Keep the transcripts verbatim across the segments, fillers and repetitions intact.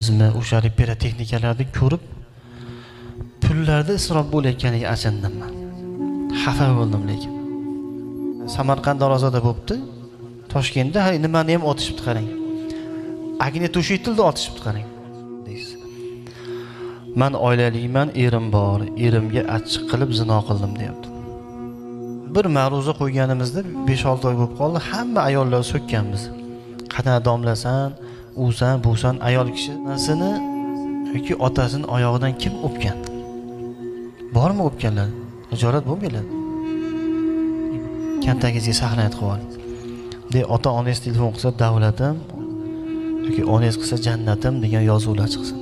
Bizmi o'sha repera texnikalarni ko'rib, pullarda isrof bo'layotganiga achindim men. Xafa bo'ldim lekin. Samarqand Orolzoda bo'pti. Toshkentda hay nimani ham otishibdi qarang. Agni To'shitilda otishibdi qarang. Deysiz. Men oilaliman, erim bor, erimga achchiq qilib zino qildim deyapti. Bir ma'ruza qo'yganimizda besh olti oy bo'lib qoldi, hamma ayollar so'kkanmiz. Qana domlasan, usan, busan ayol kishi nasini yoki otasini oyog'idan kim o'pgan? Bormi o'pganlar? Hijolat bo'lmaydi. Kantagizga saqlanib qo'ying. De ota onangiz telefon qilsa davlatim yoki onangiz qilsa jannatim degan yozuvlar chiqsin.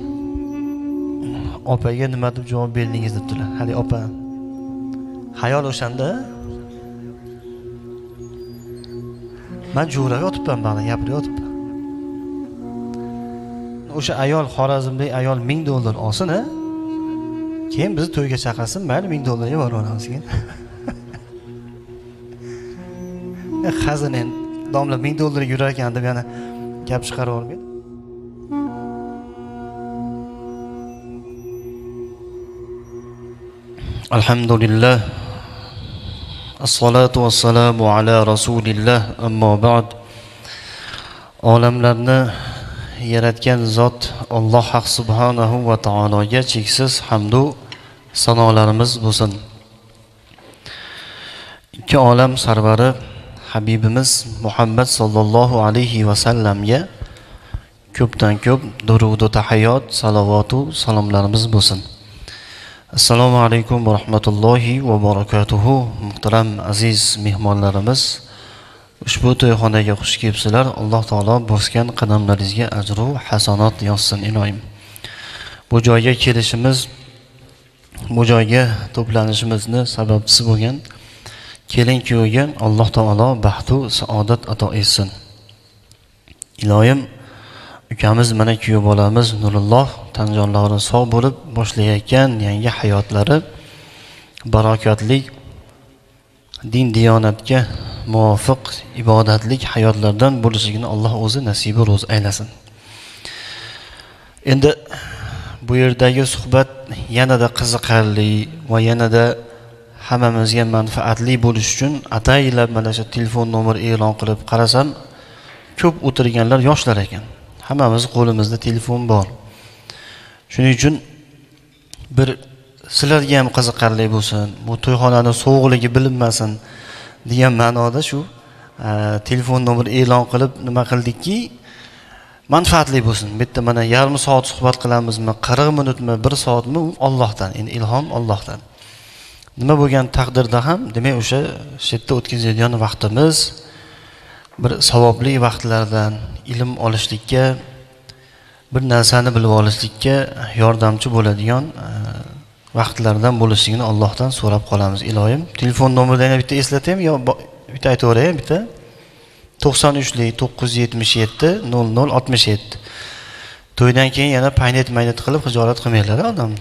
Opaga nima deb javob berdingiz debdilar. Hali opa. Xayol o'shanda men jo'rab yotibman, bana gapirib yotibman. O'sha ayol Xorazmlik ayol ming dollar olsin, a? Keyin bizni to'yga chaqirsin, mayli ming dollarga boramiz keyin. Xazinen domla ming dollarga yurar ekan deb yana gap chiqarib olmaydi. Alhamdulillah. As-salatu was-salamu ala rasulillah. Ammo ba'd. Olamlarni yaratgan zot Alloh haq subhanahu va taologa cheksiz hamd va sanolarimiz bo'lsin. Ikki olam sarvari Habibimiz Muhammad sallallohu alayhi va sallamga ko'pdan ko'p durud va tahiyot, salovat va salomlarimiz bo'lsin. Assalomu alaykum va rahmatullohi va barakatuhu. Muhtaram aziz mehmonlarimiz, ushbu to'yxonaga xush kelibsizlar. Alloh taolo bosgan qadamlaringizga ajr va hasanat yozsin iloyim. Bu joyga kelishimiz, bu joyga to'planishimizni sababchisi bo'lgan kelin kuyovga Alloh taolo baxt va saodat ato etsin. Iloyim, ukamiz mana kuyov bolamiz Nurulloh tanjonlari sog' bo'lib boshlayotgan yangi hayotlari barakatli, din diyonatga muvofiq ibodatlik hayotlardan bo'lishligini Alloh o'zi nasibi ro'z aylasin. Endi bu yerdagi suhbat yanada qiziqarli va yanada hammamizga manfaatli bo'lish uchun ataylab mana shu telefon nomer e'lon qilib qarasam, ko'p o'tirganlar yoshlar ekan. Hammamiz qo'limizda telefon bor. Shuning uchun bir sizlarga ham qiziqarli bo'lsin, bu to'yxonaning sovuqligi bilinmasin degan ma'noda shu telefon nomer e'lon qilib nima qildikki, manfaatli bo'lsin. Bitta mana yarim soat suhbat qilamizmi, qirq minutmi, bir soatmi, u Allohdan, endi ilhom Allohdan. Nima bo'lgan taqdirda ham, demak o'sha shetda o'tkazadigan vaqtimiz bir savobli vaqtlardan ilm olishlikka, bir narsani bilib olishlikka yordamchi bo'ladigan vaqtlardan bo'lishligini Allohdan so'rab qolamiz iloyim. Telefon nomerini bitta eslataymi yo bitta aytaveraymi bitta? to'qson uch to'qqiz yuz yetmish yetti nol nol oltmish yetti. To'ydan keyin yana paynet-maynet qilib hijolat qilmaylar odamni.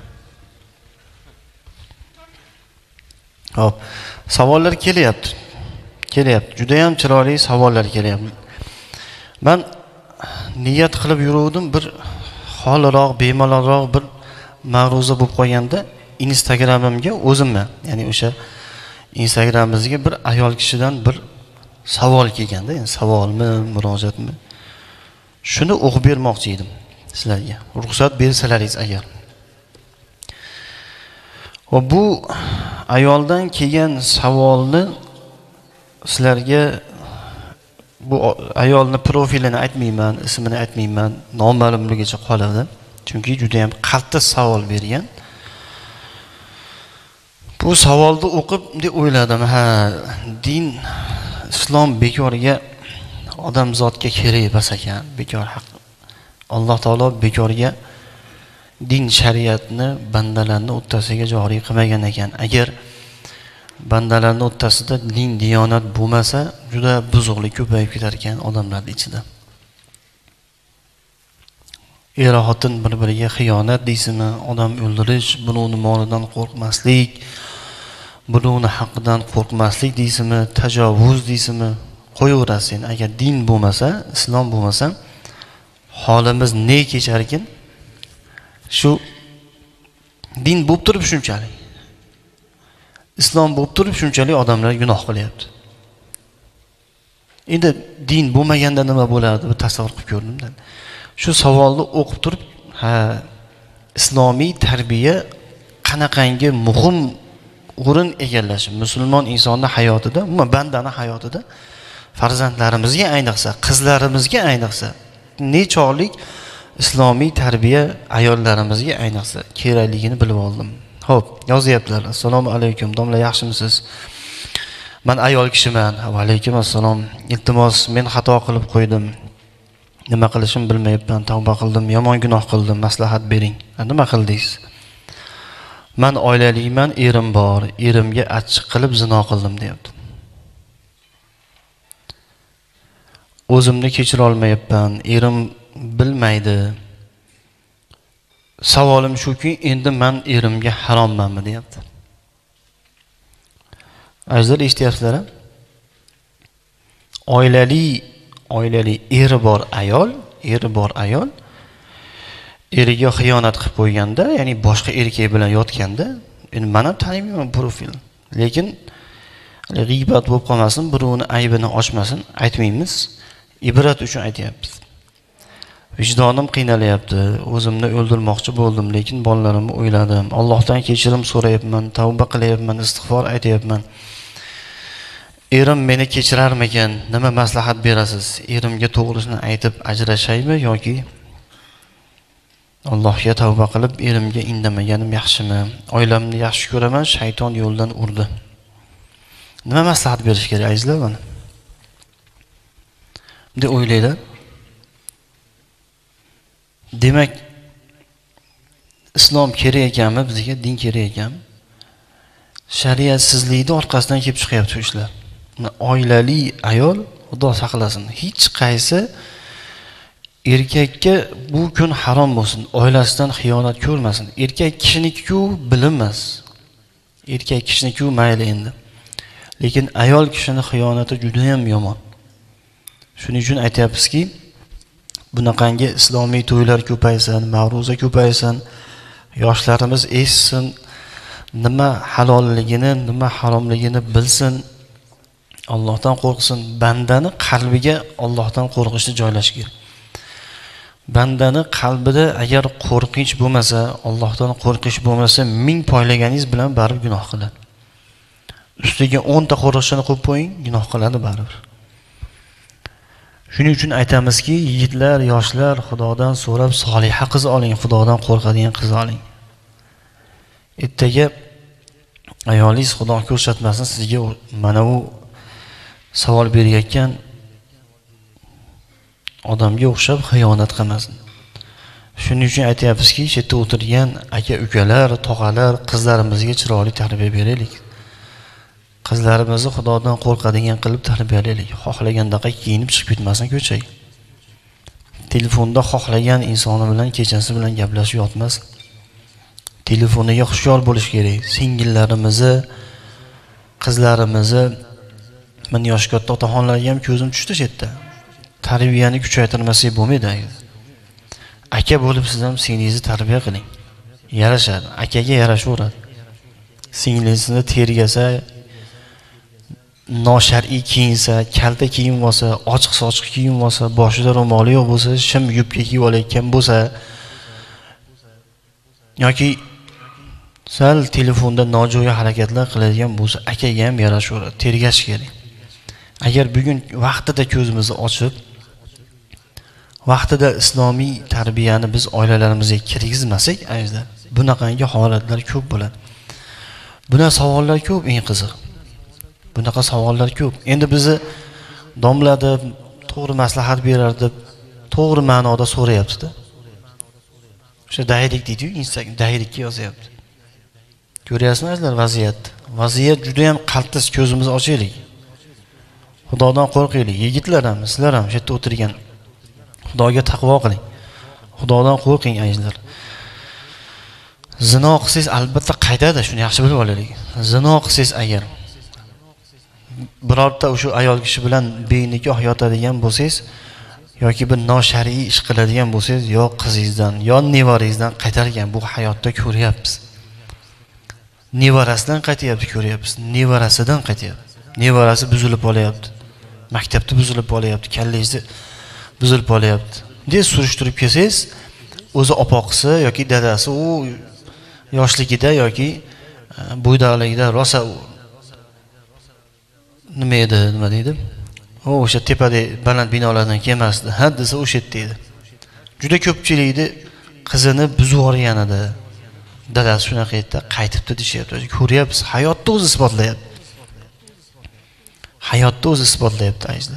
Hop, savollar kelyapti. Kelyapti. Juda ham chiroyli savollar kelyapti. Men niyat qilib yuruvdim, bir xoliroq, bemalolroq bir ma'ruza bo'lib qolganda Instagramimga o'zimni, ya'ni o'sha Instagramimizga bir ayol kishidan bir savol kelganda, ya'ni savolmi, murojaatmi? Shuni o'qib bermoqchi edim sizlarga. Ruxsat bersalaringiz agar. Va bu ayoldan kelgan savolni sizlarga, bu ayolning profilini aytmayman, ismini aytmayman, noma'lumligicha qoladi. Chunki juda ham qattiq savol bergan. Bu savolni o'qib deb o'yladim, ha, din, islom bekorga odamzodga kerak emas ekan, bekor haq. Alloh taolo bekorga din shariatni bandalarning o'rtasiga joriy qilmagan ekan. Agar bandalarning o'rtasida din diyonat bo'lmasa, juda buzuqlik ko'payib ketar ekan odamlar ichida. Er xotin bir-biriga xiyonat deysizmi, odam o'ldirish, birovning molidan qo'rqmaslik, birovning haqqidan qo'rqmaslik deysizmi, tajovuz deysizmi, qo'yaverasiz. Agar din bo'lmasa, islom bo'lmasa, holimiz ne kechar ekan? Shu din bo'lib turib shunchalik, islom bo'lib turib shunchalik odamlar gunoh qilyapti. Endi din bo'lmaganda nima bo'lardi, bir tasavvur qilib ko'rdim-da. Shu savolni o'qib turib, ha, islomiy tarbiya qanaqangi muhim o'rin egallashi musulmon insonning hayotida, umuman bandani hayotida, farzandlarimizga ayniqsa, qizlarimizga ayniqsa, nechog'lik islomiy tarbiya ayollarimizga ayniqsa kerakligini bilib oldim. Xo'p, yozyaptilar. Assalomu alaykum, domla, yaxshimisiz? Men ayol kishiman. Va alaykum assalom. Iltimos, men xato qilib qo'ydim. Nima qilishim bilmayapman, tavba qildim, yomon gunoh qildim, maslahat bering. Nima qildingiz? Men oilaliman, erim bor, erimga achchiq qilib zino qildim deyapti. O'zimni kechira olmayapman, erim bilmaydi. Savolim shuki, endi men erimga harommanmi deyapti. Azizlar, eshityapsizlar? Oilali, oilali eri bor ayol, eri bor ayol eriga xiyonat qilib qo'yganda, ya'ni boshqa erkak bilan yotganda, endi men ham taniyman profil, lekin g'iybat bo'lib qolmasin, birovni aybini ochmasin, aytmaymiz, ibrat uchun aytyapmiz. Vijdonim qiynalyapti, o'zimni o'ldirmoqchi bo'ldim, lekin bolalarimni o'yladim. Allohdan kechirim so'rayapman, tavba qilyapman, istig'for aytyapman. Erim meni kechirarmikan? Nima maslahat berasiz? Erimga to'g'risini aytib ajrashaymi yoki Allohga tavba qilib erimga indamaganim yaxshimi? Oilamni yaxshi ko'raman, shayton yo'ldan urdi. Nima maslahat berish kerak, azizlar? Mana deb o'ylaylar. Demak, islom kerak ekanmi bizga, din kerak ekanmi? Shariatsizlikni orqasidan kelib chiqyapti ishlar. Oilali ayol, Xudo saqlasin, hech qaysi erkakka bu kun harom bo'lsin, oilasidan xiyonat ko'rmasin. Erkak kishiniki-ku bilinmas. Erkak kishiniki-ku mayli endi. Lekin ayol kishining xiyonati juda ham yomon. Shuning uchun aytyapmizki, bunaqangi islomiy to'ylar ko'paysin, ma'ruza ko'paysin, yoshlarimiz eshitsin, nima halolligini, nima haromligini bilsin, Allohdan qo'rqsin. Bandani qalbiga Allohdan qo'rqishni joylash kerak. Bandani qalbida agar qo'rqinch bo'lmasa, Allohdan qo'rqish bo'lmasa, ming poylaganingiz bilan baribir gunoh qiladi. Ustiga o'n ta qo'rqishini qo'yib qo'ying, gunoh qiladi baribir. Shuning uchun aytamizki, yigitlar, yoshlar, Xudodan so'rab soliha qiz oling, Xudodan qo'rqadigan qiz oling. Ertaga ayolingiz Xudo ko'rsatmasin sizga mana bu savol berayotgan odamga o'xshab xiyonat qilmasin. Shuning uchun aytyapmizki, chetda o'tirgan aka-ukalar, tog'alar, qizlarimizga chiroyli tarbiya beraylik. Qizlarimizni Xudodan qo'rqadigan qilib tarbiyalaylik. Xohlagandaqa kiyinib chiqib ketmasin ko'chaga. Telefonda xohlagan insoni bilan kechasi bilan gaplashib yotmasin. Telefoniga hushyor bo'lish kerak. Singillarimizni, qizlarimizni, men yosh katta otaxonlarga ham ko'zim tushdi chetda. Tarbiyani kuchaytirmasak bo'lmaydi. Aka bo'lib siz ham singlingizni tarbiya qiling. Yarashadi, akaga yarashaveradi. Singlingizni tergasa, noshar'iy kiyinsa, kalta kiyim olsa, ochiq sochiq kiyim olsa, boshida ro'moli yo'q bo'lsa, shim yubka kiyib olayotgan bo'lsa, yoki sal telefonda nojo'ya harakatlar qiladigan bo'lsa, akaga ham yarashaveradi, tergash kerak. Agar bugun vaqtida ko'zimizni ochib, vaqtida islomiy tarbiyani biz oilalarimizga kirgizmasak, azizlar, bunaqangi holatlar ko'p bo'ladi. Buna savollar ko'p, eng qiziq. Bunaqa savollar ko'p. Endi bizni domla deb, to'g'ri maslahat berar deb, to'g'ri ma'noda so'rayapti-da. O'sha dayrik deydi-yu, Instagram dayrikka yozyapti. Ko'ryapsizmi azizlar vaziyatni? Vaziyat juda ham qaltis, ko'zimizni ochaylik. Xudodan qo'rqaylik. Yigitlar ham, sizlar ham shu yerda o'tirgan. Xudoga taqvo qiling. Xudodan qo'rqing azizlar. Zino qilsangiz albatta qaytadi, shuni yaxshi bilib olaylik. Zino qilsangiz agar birorta o'sha ayol kishi bilan benikoh yotadigan bo'lsangiz, yoki bir noshar'iy ish qiladigan bo'lsangiz, yo qizingizdan, yo nevarangizdan qaytargan, bu hayotda ko'ryapmiz. Nevarasidan qaytyapti, ko'ryapmiz. Nevarasidan qaytyapti. Nevarasi buzilib olyapti. Maktabda buzilib olyapti, kallangizni buzilib olyapti. deb surishtirib kelsangiz, o'zi opoqisi yoki dadasi u yoshligida yoki bo'ydoqligida rosa nima edi, nima deydi? O o'sha tepada baland binolardan kelmasdi. Ha desa o'sha yerda edi. Juda ko'pchilikni qizini buzib yuborganida dadasi shunaqa edi, qaytibdi deyapti. Ko'ryapsiz, hayotda o'zi isbotlayapti. Hayotda o'zi isbotlayapti ajda.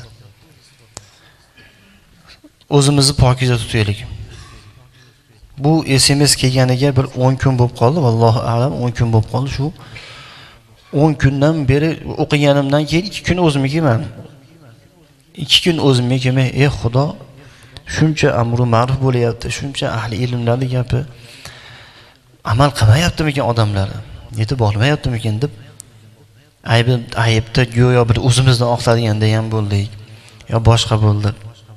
O'zimizni pokiza tutaylik. Bu S M S kelganiga bir o'n kun bo'lib qoldi, vallohu a'lam, o'n kun bo'lib qoldi. Shu o'n kundan beri o'qiganimdan keyin ikki kun o'zimga kelmadi. ikki kun o'zimga kelmay, ey Xudo, shuncha amru ma'ruf bo'layapti, shuncha ahli ilmlarning gapi amal qilmayaptimikan odamlar? Yetib bormayaptimikan deb ayb aybda go'yo bir o'zimizdan oqladiganda ham bo'ldik. Yo boshqa bo'ldi.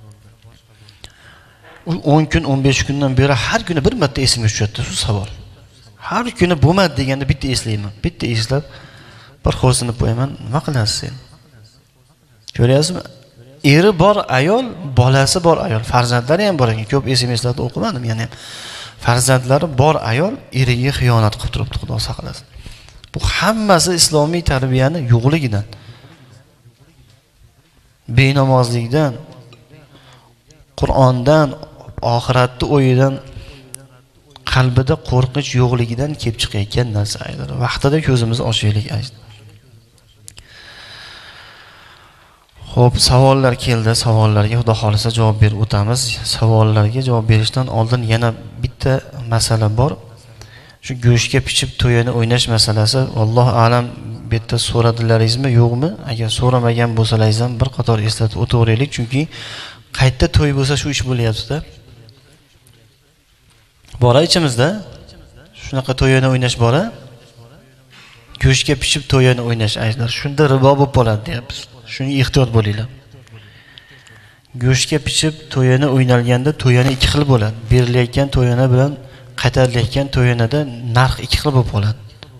o'n kun, o'n besh kundan beri har kuni bir marta esimga tushadi shu savol. Har kuni bo'lmadi deganda bitta eslayman. Bitta eslab bir xo'rsinib qo'yaman. Nima qilasiz sen? Ko'ryapsizmi? Eri bor ayol, bolasi bor ayol, farzandlari ham bor ekan. Ko'p S M Slarda o'qimadim, ya'ni farzandlari bor ayol eriga xiyonat qilib turibdi, Xudo saqlasin. Bu hammasi islomiy tarbiyani yo'qligidan, benamozlikdan, Qur'ondan, oxiratni o'yidan, qalbida qo'rqinch yo'qligidan kelib chiqayotgan narsa aylar. Vaqtida ko'zimizni ochaylik ayt. Xo'p, savollar keldi. Savollarga Xudo xolisa javob berib o'tamiz. Savollarga javob berishdan oldin yana bitta masala bor. Shu go'shtga pichib to'yini o'ynash masalasi. Alloh a'lam, bu yerda so'radilaringizmi, yo'qmi? Agar so'ramagan bo'lsalaringiz ham bir qator eslatib o'tavuraylik, chunki qayta to'y bo'lsa shu ish bo'lyapti-da. Bora ichimizda shunaqa to'yini o'ynash bora. Go'shtga pichib to'yini o'ynash aytlar. Shunda ribo bo'lib qoladi deyapmiz. Shuni ehtiyot bo'linglar. Go'shtga pichib to'yini o'ynalganda to'yini ikki xil bo'ladi. Berilayotgan to'yini bilan qaytarilayotgan to'yinida narx ikki xil bo'lib qoladi.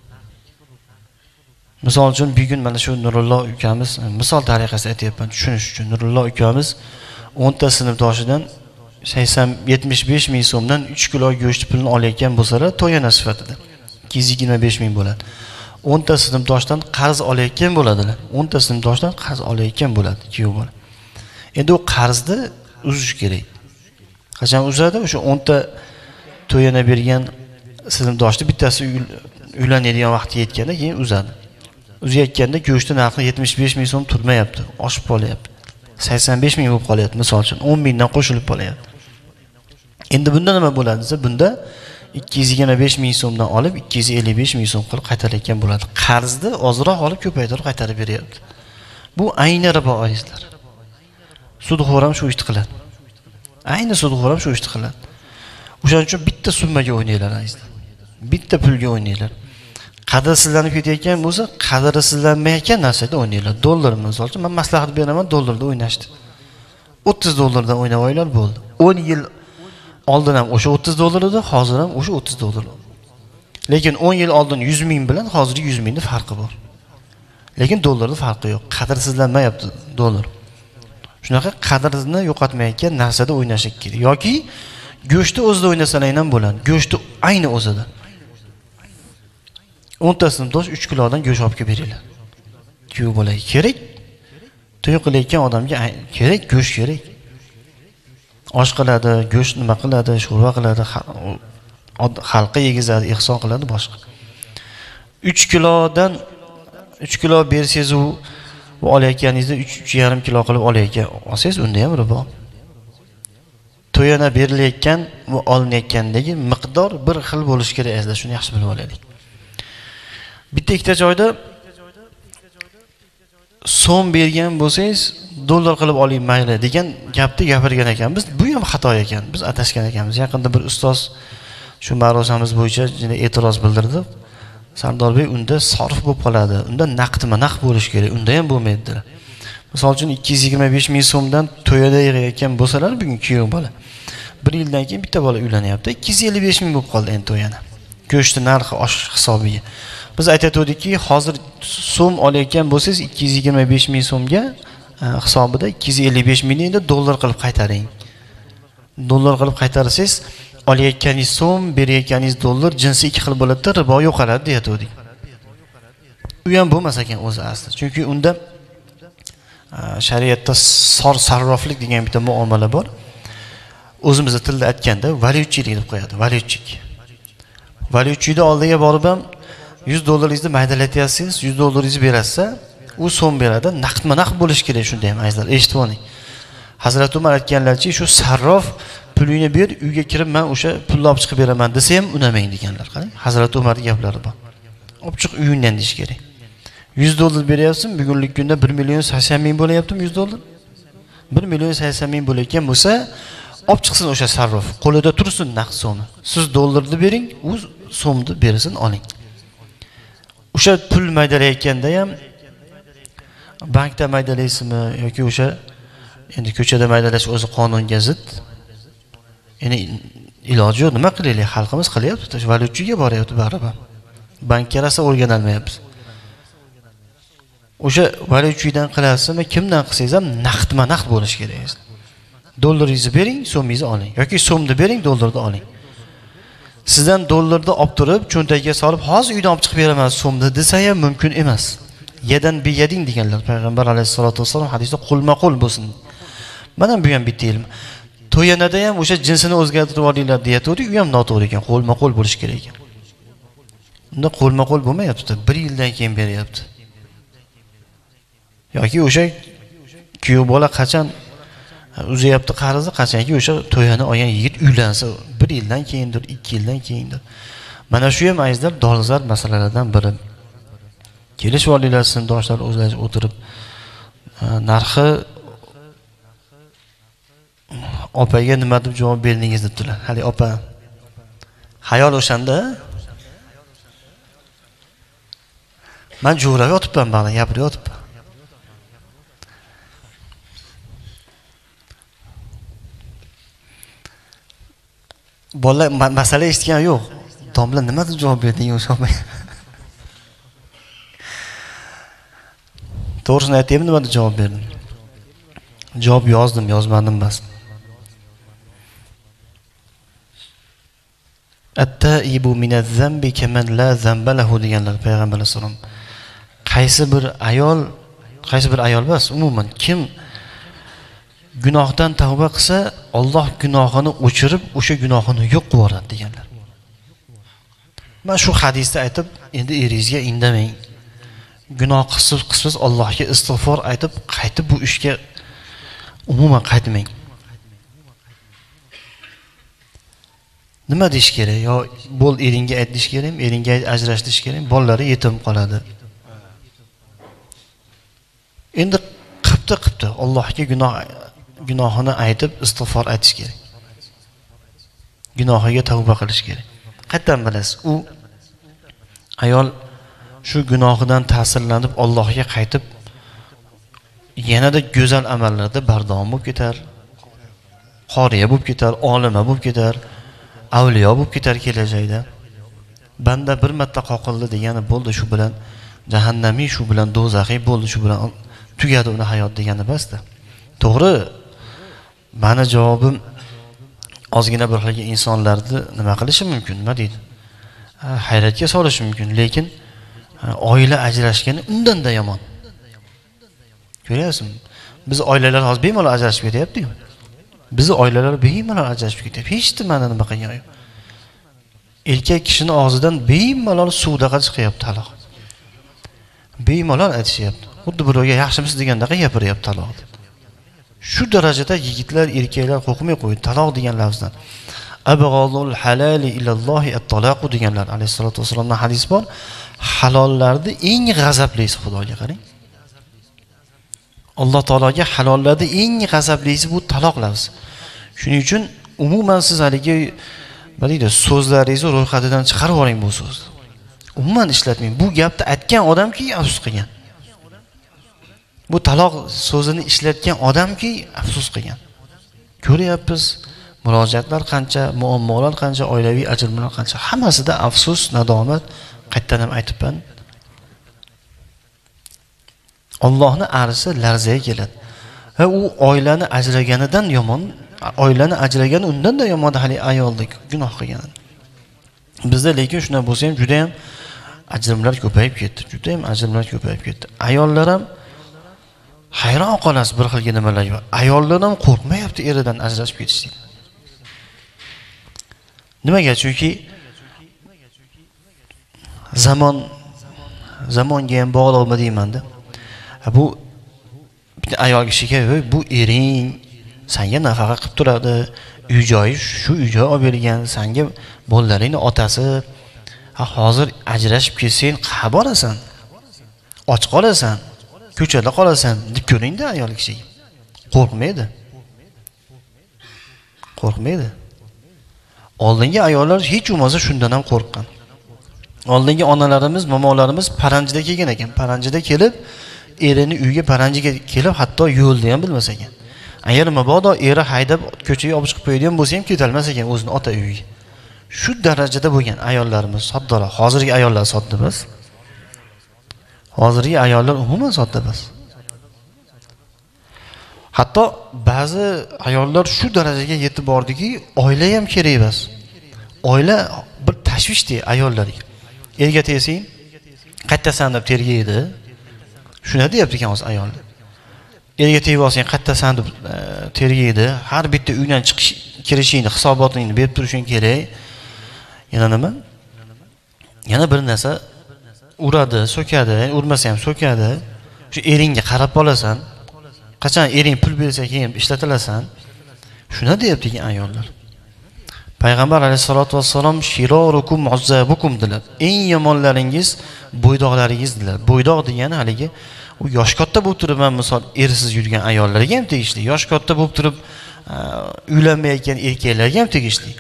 Misol uchun bugun mana shu Nurullo ukamiz, misol tariqasida aytayapman, tushunish uchun. Nurullo ukamiz o'nta sinfdoshidan sakson yetmish besh ming so'mdan uch kilo go'sht pulini olayotgan bo'lsalar, to'yina sifatida ikki yuz yigirma besh ming bo'ladi. o'nta sinfdoshdan qarz olayotgan bo'ladilar. o'nta sinfdoshdan qarz olayotgan bo'ladi, kuyov bola. Endi u qarzni uzish kerak. Qachon uzadi? O'sha o'nta to'yina bergan sinfdoshni bittasi uylanadigan vaqti yetganda keyin uzadi. Uzayotganda go'shtning narxi yetmish besh ming so'm turmayapti, oshib qolyapti. sakson besh ming bo'lib qolyapti, misol uchun o'n mingdan qo'shilib qolyapti. Endi bunda nima bo'ladi desa, bunda ikki yuz yigirma besh ming so'mdan olib ikki yuz ellik besh ming so'm qilib qaytarayotgan bo'ladi. Qarzni ozroq olib ko'paytirib qaytarib beryapti. Bu ayni ribo azizlar. Sudxo'r ham shu ishni qiladi. Ayni sudxo'r ham shu ishni qiladi. O'shaning uchun bitta summaga o'ynaylar azizlar. Bitta pulga o'ynaylar. Qadrsizlanib ketayotgan bo'lsa, qadrsizlanmayotgan narsada o'ynaylar. Dollar misol uchun men maslahat beraman, dollarda o'ynashdi. o'ttiz dollardan o'ynab oylar bo'ldi. o'n yil oldin ham o'sha o'ttiz dollar edi, hozir ham o'sha o'ttiz dollar. Lekin o'n yil oldin yuz ming bilan hozirgi yuz mingning farqi bor. Lekin dollarda farqi yo'q. Qadrsizlanmayapti dollar. Shunaqa qadrini yo'qotmayotgan narsada o'ynash kerak. Yoki go'shtni o'zida o'ynasalar ham bo'ladi. Go'shtni ayni o'zida. o'nta sinfdosh uch kilodan go'sht olib kelib beringlar. Kuyov bo'laydi kerak. To'y qilayotgan odamga kerak, go'sht kerak. Osh qiladi, go'sht nima qiladi, sho'rva qiladi, xalqqa yegizadi, ihson qiladi, boshqa. uch kilodan uch kilo bersangiz u olayotganingizda uch uch yarim kilo qilib olayotgan olsangiz, unda ham ribo. To'yana berilayotgan va olinayotgandagi miqdor bir xil bo'lishi kerak, azizlar, shuni yaxshi bilib olaylik. Bitta ikkita joyda so'm bergan bo'lsangiz, dollar qilib oling mayli degan gapni gapirgan ekanmiz. Bu ham xato ekan. Biz atashgan ekanmiz. Yaqinda bir ustoz shu ma'ruzamiz bo'yicha e'tiroz bildirdi. Sardorbek, unda sarf bo'lib qoladi. Unda naqdma naqd bo'lish kerak. Unda ham bo'lmaydi. Misol uchun ikki yuz yigirma besh ming so'mdan to'yada yig'ayotgan bo'lsalar, bugun kuyov bola. bir yildan keyin bitta bola uylanyapti. ikki yuz ellik besh ming bo'lib qoldi endi to'yana. Go'shtni narxi oshish hisobiga. Biz aytayotdikki, hozir so'm olayotgan bo'lsangiz ikki yuz yigirma besh ming so'mga hisobida ikki yuz ellik besh mingni endi dollar qilib qaytaring. Dollar qilib qaytarsangiz, olayotganingiz so'm, berayotganingiz dollar, jinsi ikki xil bo'ladi, ribo yo'qoladi deyatdik. U ham bo'lmas ekan o'zi asli. Chunki unda shariatda sor sarroflik degan bitta muomala bor. O'zimizning tilda aytganda valyutchilik deb qo'yadi, valyutchik. Valyutchida oldiga borib ham yuz dollaringizni maydalatyapsiz, yuz dollaringizni berasiz, u so'm beradi, naqdma-naqd bo'lish kerak shunday ham azizlar, eshitib oling. Hazrat Umar aytganlarcha, shu sarrof pulingni ber, uyga kirib men o'sha pulni olib chiqib beraman desa ham unamang deganlar. Qarang, Hazrat Umarning gaplari bor. Olib chiq uyingdan deyish kerak. yuz dollar beryapsan, bugunlik kunda bir million sakson ming bo'layaptimi yuz dollar? bir million sakson ming bo'layotgan bo'lsa, olib chiqsin o'sha sarrof, qo'lida tursin naqd so'mi. Siz dollarni bering, u so'mni bersin, oling. O'sha pul maydalayotganda ham bankda maydalaysizmi yoki o'sha endi ko'chada maydalash o'zi qonunga zid. Ya'ni iloji yo'q, nima qilaylik? Xalqimiz qilyapti, valyutchiga boryapti baribir. Bankka rosa o'rganolmayapmiz. O'sha valyutchidan qilasizmi, kimdan qilsangiz ham naqdma-naqd bo'lish kerak. Dollaringizni bering, so'mingizni oling yoki so'mni bering, dollarni oling. Sizdan dollarni olib turib, cho'ntagiga solib, hozir uydan olib chiqib beraman so'mni desa ham mumkin emas. Yedan bi yeding deganlar payg'ambar alayhisolatu vasallam hadisda qo'lma-qo'l bo'lsin. Mana bu ham bitta ilm. To'yanada ham o'sha jinsini o'zgartirib olinglar deyatdi, u ham noto'g'ri ekan, qo'lma-qo'l bo'lish kerak ekan. Unda qo'lma-qo'l bo'lmayapti, bir yildan keyin beryapti. Yoki o'sha kuyov bola qachon uzayapti qarzni, qachonki o'sha to'yani olgan yigit uylansa, bir yildan keyindir, ikki yildan keyindir. Mana shu ham azizlar dolzarb masalalardan biri. Kelishib olinglar sinfdoshlar o'zlari o'tirib narxi opaga nima deb javob berdingiz debdilar. Hali opa hayol o'shanda men jo'rab yotibman, bana gapirib yotibman. Bola masala eshitgan yo'q. Domla nima deb javob berding o'sha? To'g'risini aytaymi, nima deb javob berdim? Javob yozdim, yozmadim bas. At-taibu minaz-zambi kaman la zamba lahu deganlar payg'ambar sollallohu alayhi vasallam. Qaysi bir ayol, qaysi bir ayol emas, umuman kim gunohdan tavba qilsa, Alloh gunohini o'chirib, o'sha gunohini yo'q qilib yuboradi deganlar. Men shu hadisda aytib, endi eringizga indamang. Gunoh qilsiz qilsiz Allohga istig'for aytib, qaytib bu ishga umuman qaytmang. Nima deyish kerak? Yo bo'l eringga aytish kerakmi? Eringga ajrashish kerakmi? Bolalari yetim qoladi. Endi qipti qipti Allohga gunoh gunohini aytib istig'for aytish kerak. Gunohiga tavba qilish kerak. Qayerdan bilasiz? U ayol shu gunohidan ta'sirlanib Allohga qaytib yanada go'zal amallarda bardavom bo'lib ketar. Qoriya bo'lib ketar, olima bo'lib ketar, avliyo bo'lib ketar kelajakda. Banda bir marta qoqildi degani bo'ldi, shu bilan jahannamiy, shu bilan do'zaxiy bo'ldi, shu bilan tugadi uni hayot degani emasda. To'g'ri, meni javobim ozgina bir xilga insonlarni nima qilishi mumkin, nima deydi? Hayratga solishi mumkin, lekin oila ajrashgani undan-da yomon. Ko'ryapsizmi? Biz oilalar hozir bemalol ajrashib ketyapti-ku. Bizi oilalar bemalol ajrashib ketyapti. Hech nimani nima qilgan yo'q. Erkak kishining og'zidan bemalol suvdaqa chiqyapti taloq. Bemalol aytishyapti. Xuddi birovga yaxshimisiz degandaqa gapiryapti taloqni. Shu darajada yigitlar, erkaklar qo'rqmay qo'ydi taloq degan lafzdan. Abghadul halali ilallohi at-talaq deganlar alayhisolatu vasallamdan hadis bor. Halollarni eng g'azablisi Xudoga qarang. Alloh taologa halollarni eng g'azablisi bu taloq lafzi. Shuning uchun umuman siz haligi biladi so'zlaringizni ro'yxatidan chiqarib oling bu so'zni. Umuman ishlatmang. Bu gapni aytgan odamki afsus qilgan. Bu taloq so'zini ishlatgan odamki afsus qilgan. Ko'ryapmiz, murojaatlar qancha, muammolar qancha, oilaviy ajrimlar qancha. Hammasida afsus, nadomat, qaytadan ham aytibman. Allohning arshi larzaga keladi. Va u oilani ajraganidan yomon, oilani ajragani undan-da yomon hali ayolda gunoh qilgan. Bizda lekin shunday bo'lsa ham juda ham ajrimlar ko'payib ketdi. Juda ham ajrimlar ko'payib ketdi. Ayollar ham hayron qolasiz bir xilga nimalar bor. Ayollar ham qo'rqmayapti eridan ajrashib ketishdan. Nimaga? Chunki zamon zamonga ham bog'liqmi deyman-da. Bu bir ayol kishiga bu ering senga nafaqa qilib turadi, uy-joyi shu uy-joy olib bergan, senga bolalaringning otasi, hozir ajrashib ketsang, qayerga borasan? Och qolasan, ko'chada qolasan deb ko'ringda ayol kishiga. Qo'rqmaydi. Qo'rqmaydi. Oldingi ayollar hech bo'lmasa shundan ham qo'rqqan. Oldingi onalarimiz, momolarimiz paranjida kelgan ekan. Paranjida kelib, erini uyga paranjiga kelib, hatto yo'lni ham bilmas ekan. Agar mabodo eri haydab ko'chaga olib chiqib qo'yadigan bo'lsa ham ketolmas ekan o'zining ota uyiga. Shu darajada bo'lgan ayollarimiz soddalar. Hozirgi ayollar sodda emas. Hozirgi ayollar umuman sodda emas. Hatto ba'zi ayollar shu darajaga yetib bordiki, oila ham kerak emas. Oila bir tashvishdi ayollarga. Erga tegsang, qaytasan deb tergaydi. Shuna deyapti ekan o'z ayollar. Erga tegib olsang, qaytasan deb tergaydi. Har bitta uydan chiqish, kirishingni, hisobotingni berib turishing kerak. Yana nima? Yana bir narsa uradi, so'kadi, urmasa ham so'kadi. Shu eringga qarab qolasan. Qachon ering pul bersa keyin ishlatilasan. Shuna deyapti ekan ayollar. Payg'ambar alayhisolatu vassalom shirorukum muazzabukum dedilar. Eng yomonlaringiz bo'ydoqlaringiz dedilar. Bo'ydoq degani haligi u yosh katta bo'lib turib, men misol ersiz yurgan ayollarga ham tegishli. Yosh katta bo'lib turib uylanmayotgan erkaklarga ham tegishli.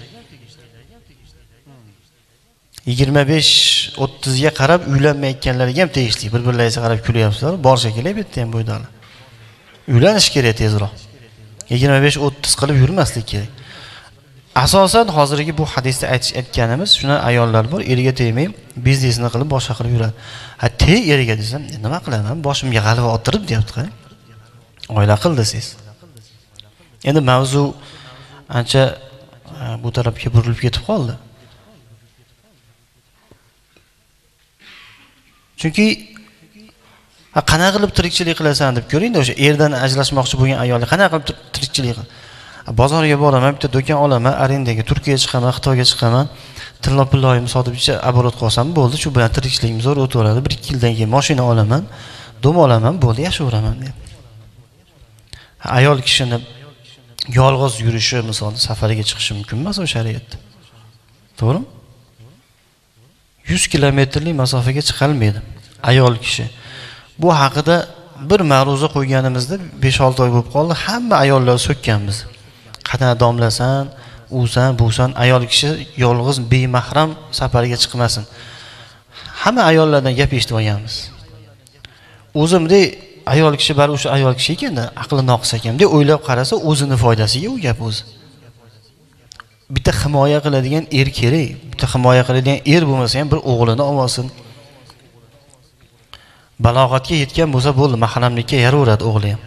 yigirma besh o'ttiz ga qarab uylanmayotganlarga ham tegishli. Bir-birlariga qarab kulyapsizlar, borsa kerak bu yerda ham bo'ydoqlar. Uylanish kerak tezroq. yigirma besh o'ttiz qilib yurmaslik kerak. Asosan hozirgi bu hadisda aytish aytganimiz shuna ayollar bor, eriga tegmay biznesini qilib boshqa qilib yuradi. Ha, tey eriga desam, nima qilaman? Boshimga g'alva o'tirib deyapti, qarang. Oila qil desiz. Endi mavzu ancha bu tarafga burilib ketib qoldi. Chunki ha, qanaqa qilib tirikchilik qilasan deb ko'ring-da, o'sha erdan ajrashmoqchi bo'lgan ayollar qanaqa qilib tirikchilik qiladi? Bozorga boraman, bitta do'kon olaman, arendaga, Turkiyaga chiqaman, Xitoyga chiqaman, tilla pulloyim sotib ichib aborot qilsam bo'ldi, shu bilan tirikchiligim zo'r o'taveradi. bir ikki yildan keyin mashina olaman, dom olaman, bo'ldi, yashayveraman deb. Ayol kishini yolg'iz yurishi, misol safariga chiqishi mumkin emas o shariatda. To'g'rimi? yuz kilometrlik masofaga chiqolmaydi ayol kishi. Bu haqida bir ma'ruza qo'yganimizda besh olti oy bo'lib qoldi, hamma ayollar so'kkanmiz. Qana domlasan, usan, busan, ayol kishi yolg'iz bemahram safarga chiqmasin. Hamma ayollardan gap eshitib olganmiz. O'zimdek ayol kishi bar o'sha ayol kishi ekanda, aqli noqis ekan deb o'ylab qarasa, o'zini foydasiga u gap o'zi. Bitta himoya qiladigan er kerak. Bitta himoya qiladigan er bo'lmasa ham bir o'g'lini olsin. Balog'atga yetgan bo'lsa bo'ldi, mahramlikka yaraveradi o'g'li ham.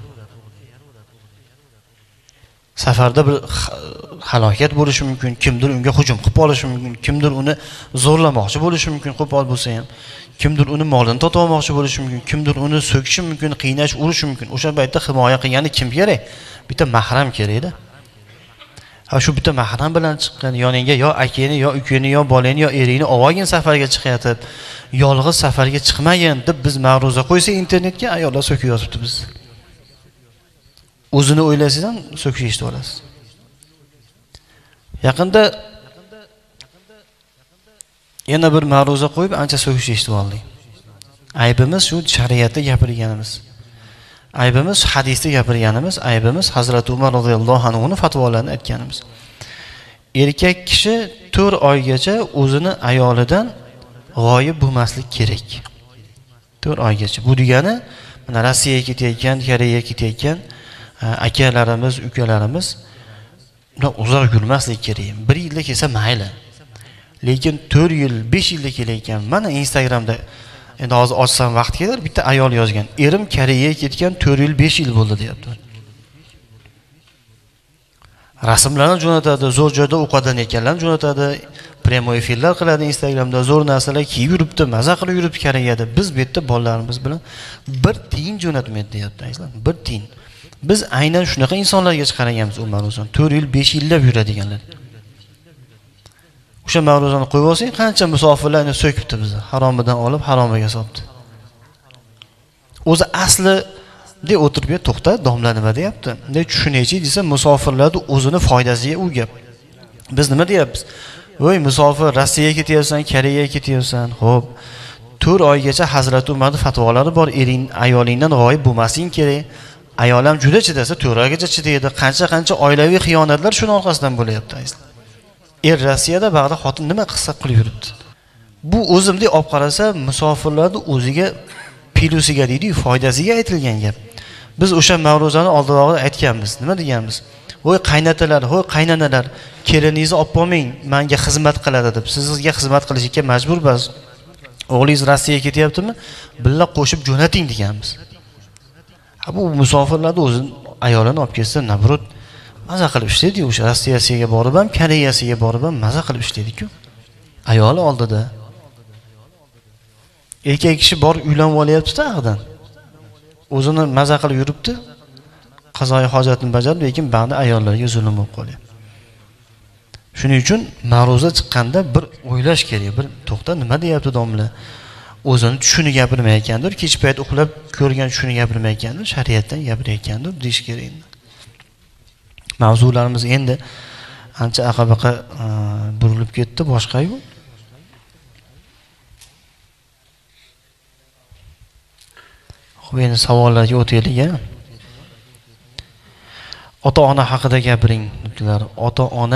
Safarda bir halokat bo'lishi mumkin, kimdir unga hujum qilib olishi mumkin, kimdir uni zo'rlamoqchi bo'lishi mumkin, qo'pol bo'lsa ham, kimdir uni molini totib olmoqchi bo'lishi mumkin, kimdir uni so'kishi mumkin, qiynash, urishi mumkin. O'sha paytda himoya qilgani kim kerak? Bitta mahram kerak-da. Ha, shu bitta mahram bilan chiqqan, yoningga yo akani, yo ukani, yo bolani, yo eringni olgin safarga chiqyapti. Yolg'iz safarga chiqmagan deb biz ma'ruza qo'ysa internetga, ayollar so'kib yozibdi biz. O'zini o'ylaysiz ham so'kish eshitib olasiz. Yaqinda yana bir ma'ruza qo'yib ancha so'kish eshitib oldik. Aybimiz shu shariatda gapirganimiz. Aybimiz hadisda gapirganimiz, aybimiz Hazrat Umar roziyallohu anhuning fatvolarini aytganimiz. Erkak kishi to'rt oygacha o'zini ayolidan g'oyib bo'lmaslik kerak. to'rt oygacha. Bu degani mana Rossiyaga ketayotgan, Koreyaga ketayotgan akalarimiz, ukalarimiz ular uzoq yurmaslik kerak. bir yilda kelsa mayli. Lekin to'rt yil, besh yilda kelayotgan. Mana Instagramda endi hozir ochsam vaqt kelar, bitta ayol yozgan. Erim Koreyaga ketgan to'rt yil, besh yil bo'ldi deyapti. Rasmlarni jo'natadi, zo'r joyda o'qigan ekanlarni jo'natadi, prямой efirlar qiladi Instagramda, zo'r narsalar kiyib yuribdi, maza qilib yuribdi Koreyada. Biz bu yerda bolalarimiz bilan bir tiyin jo'natmaydi deyapti, ayslar. Bir tiyin. Biz aynan shunaqa insonlarga chiqaraganmiz u ma'ruzani. to'rt yil, besh yillab yuradiganlar. O'sha ma'ruzani qo'yib olsang, qancha musofirlarni so'kibdi bizni. Haromidan olib, haromiga solibdi. O'zi asli de o'tirib yer to'xta, domla nima deyapti? Ne tushunaychi desa, musofirlarning o'zini foydasiga u gap. Biz nima deyapmiz? Voy musofir Rossiyaga ketyapsan, Koreyaga ketyapsan. Xo'p, to'rt oygacha Hazrat Umarning fatvolari bor, ering, ayolingdan g'oyib bo'lmasing kerak. Ayol ham juda chidasa, to'rt oygacha chidaydi. Qancha-qancha oilaviy xiyonatlar shuning orqasidan bo'layapti aslida. Er Rossiyada bag'da xotin nima qissa qilib yuribdi? Bu o'zimdek olib qarasa, musofirlarning o'ziga pilusiga deydi-yu, foydasiga aytilgan gap. Biz o'sha ma'ruzani oldinroq aytganmiz. Nima deganmiz? Voy qaynatalar, voy qaynanalar, keliningizni olib bo'lmang, menga xizmat qiladi deb. Sizga xizmat qilishga majburmiz. O'g'lingiz Rossiyaga ketyaptimi? Billa qo'shib jo'nating deganmiz. Ha bu musofirlarni o'zi ayolini olib kelsa, nabrut maza qilib ishlaydi. O'sha Rossiyasiga borib ham, Koreyasiga borib ham maza qilib ishlaydi-ku. Ayoli oldida. Erkak kishi bor uylanib olyapti-da ag'dan. O'zini maza qilib yuribdi. Qazoyi hojatini bajarib, lekin ba'zi ayollarga zulm bo'lib qolyapti. Shuning uchun ma'ruza chiqqanda bir o'ylash kerak, bir to'xta, nima deyapti domla? O'zini tushuni gapirmayotgandir, kech payt uxlab ko'rgan tushuni gapirmayotgandir, shariatdan gapirayotgandir, deyish kerak endi. Mavzularimiz endi ancha aqabaqa burilib ketdi, boshqa-yu. Xo'p, endi savollarga o'taylik. Ota-ona haqida gapiring dedilar. Ota-ona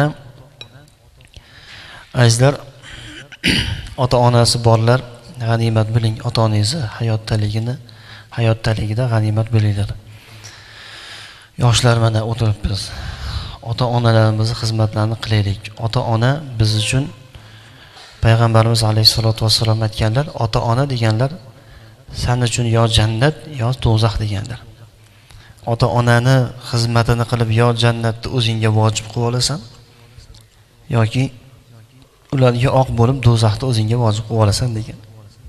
azizlar, ota-onasi borlar, g'animat biling. Ota-onangizni hayotdaligini, hayotdaligida g'animat bilinglar. Yoshlar mana o'tiribmiz. Ota-onalarimizni xizmatlarini qilaylik. Ota-ona biz uchun payg'ambarimiz alayhisolatu vassalom aytganlar, ota-ona deganlar sen uchun yo jannat, yo do'zax deganlar. Ota-onani xizmatini qilib yo jannatni o'zingga vojib qilib olasan, yoki ularga oq bo'lib do'zaxni o'zingga vojib qilib olasan degan.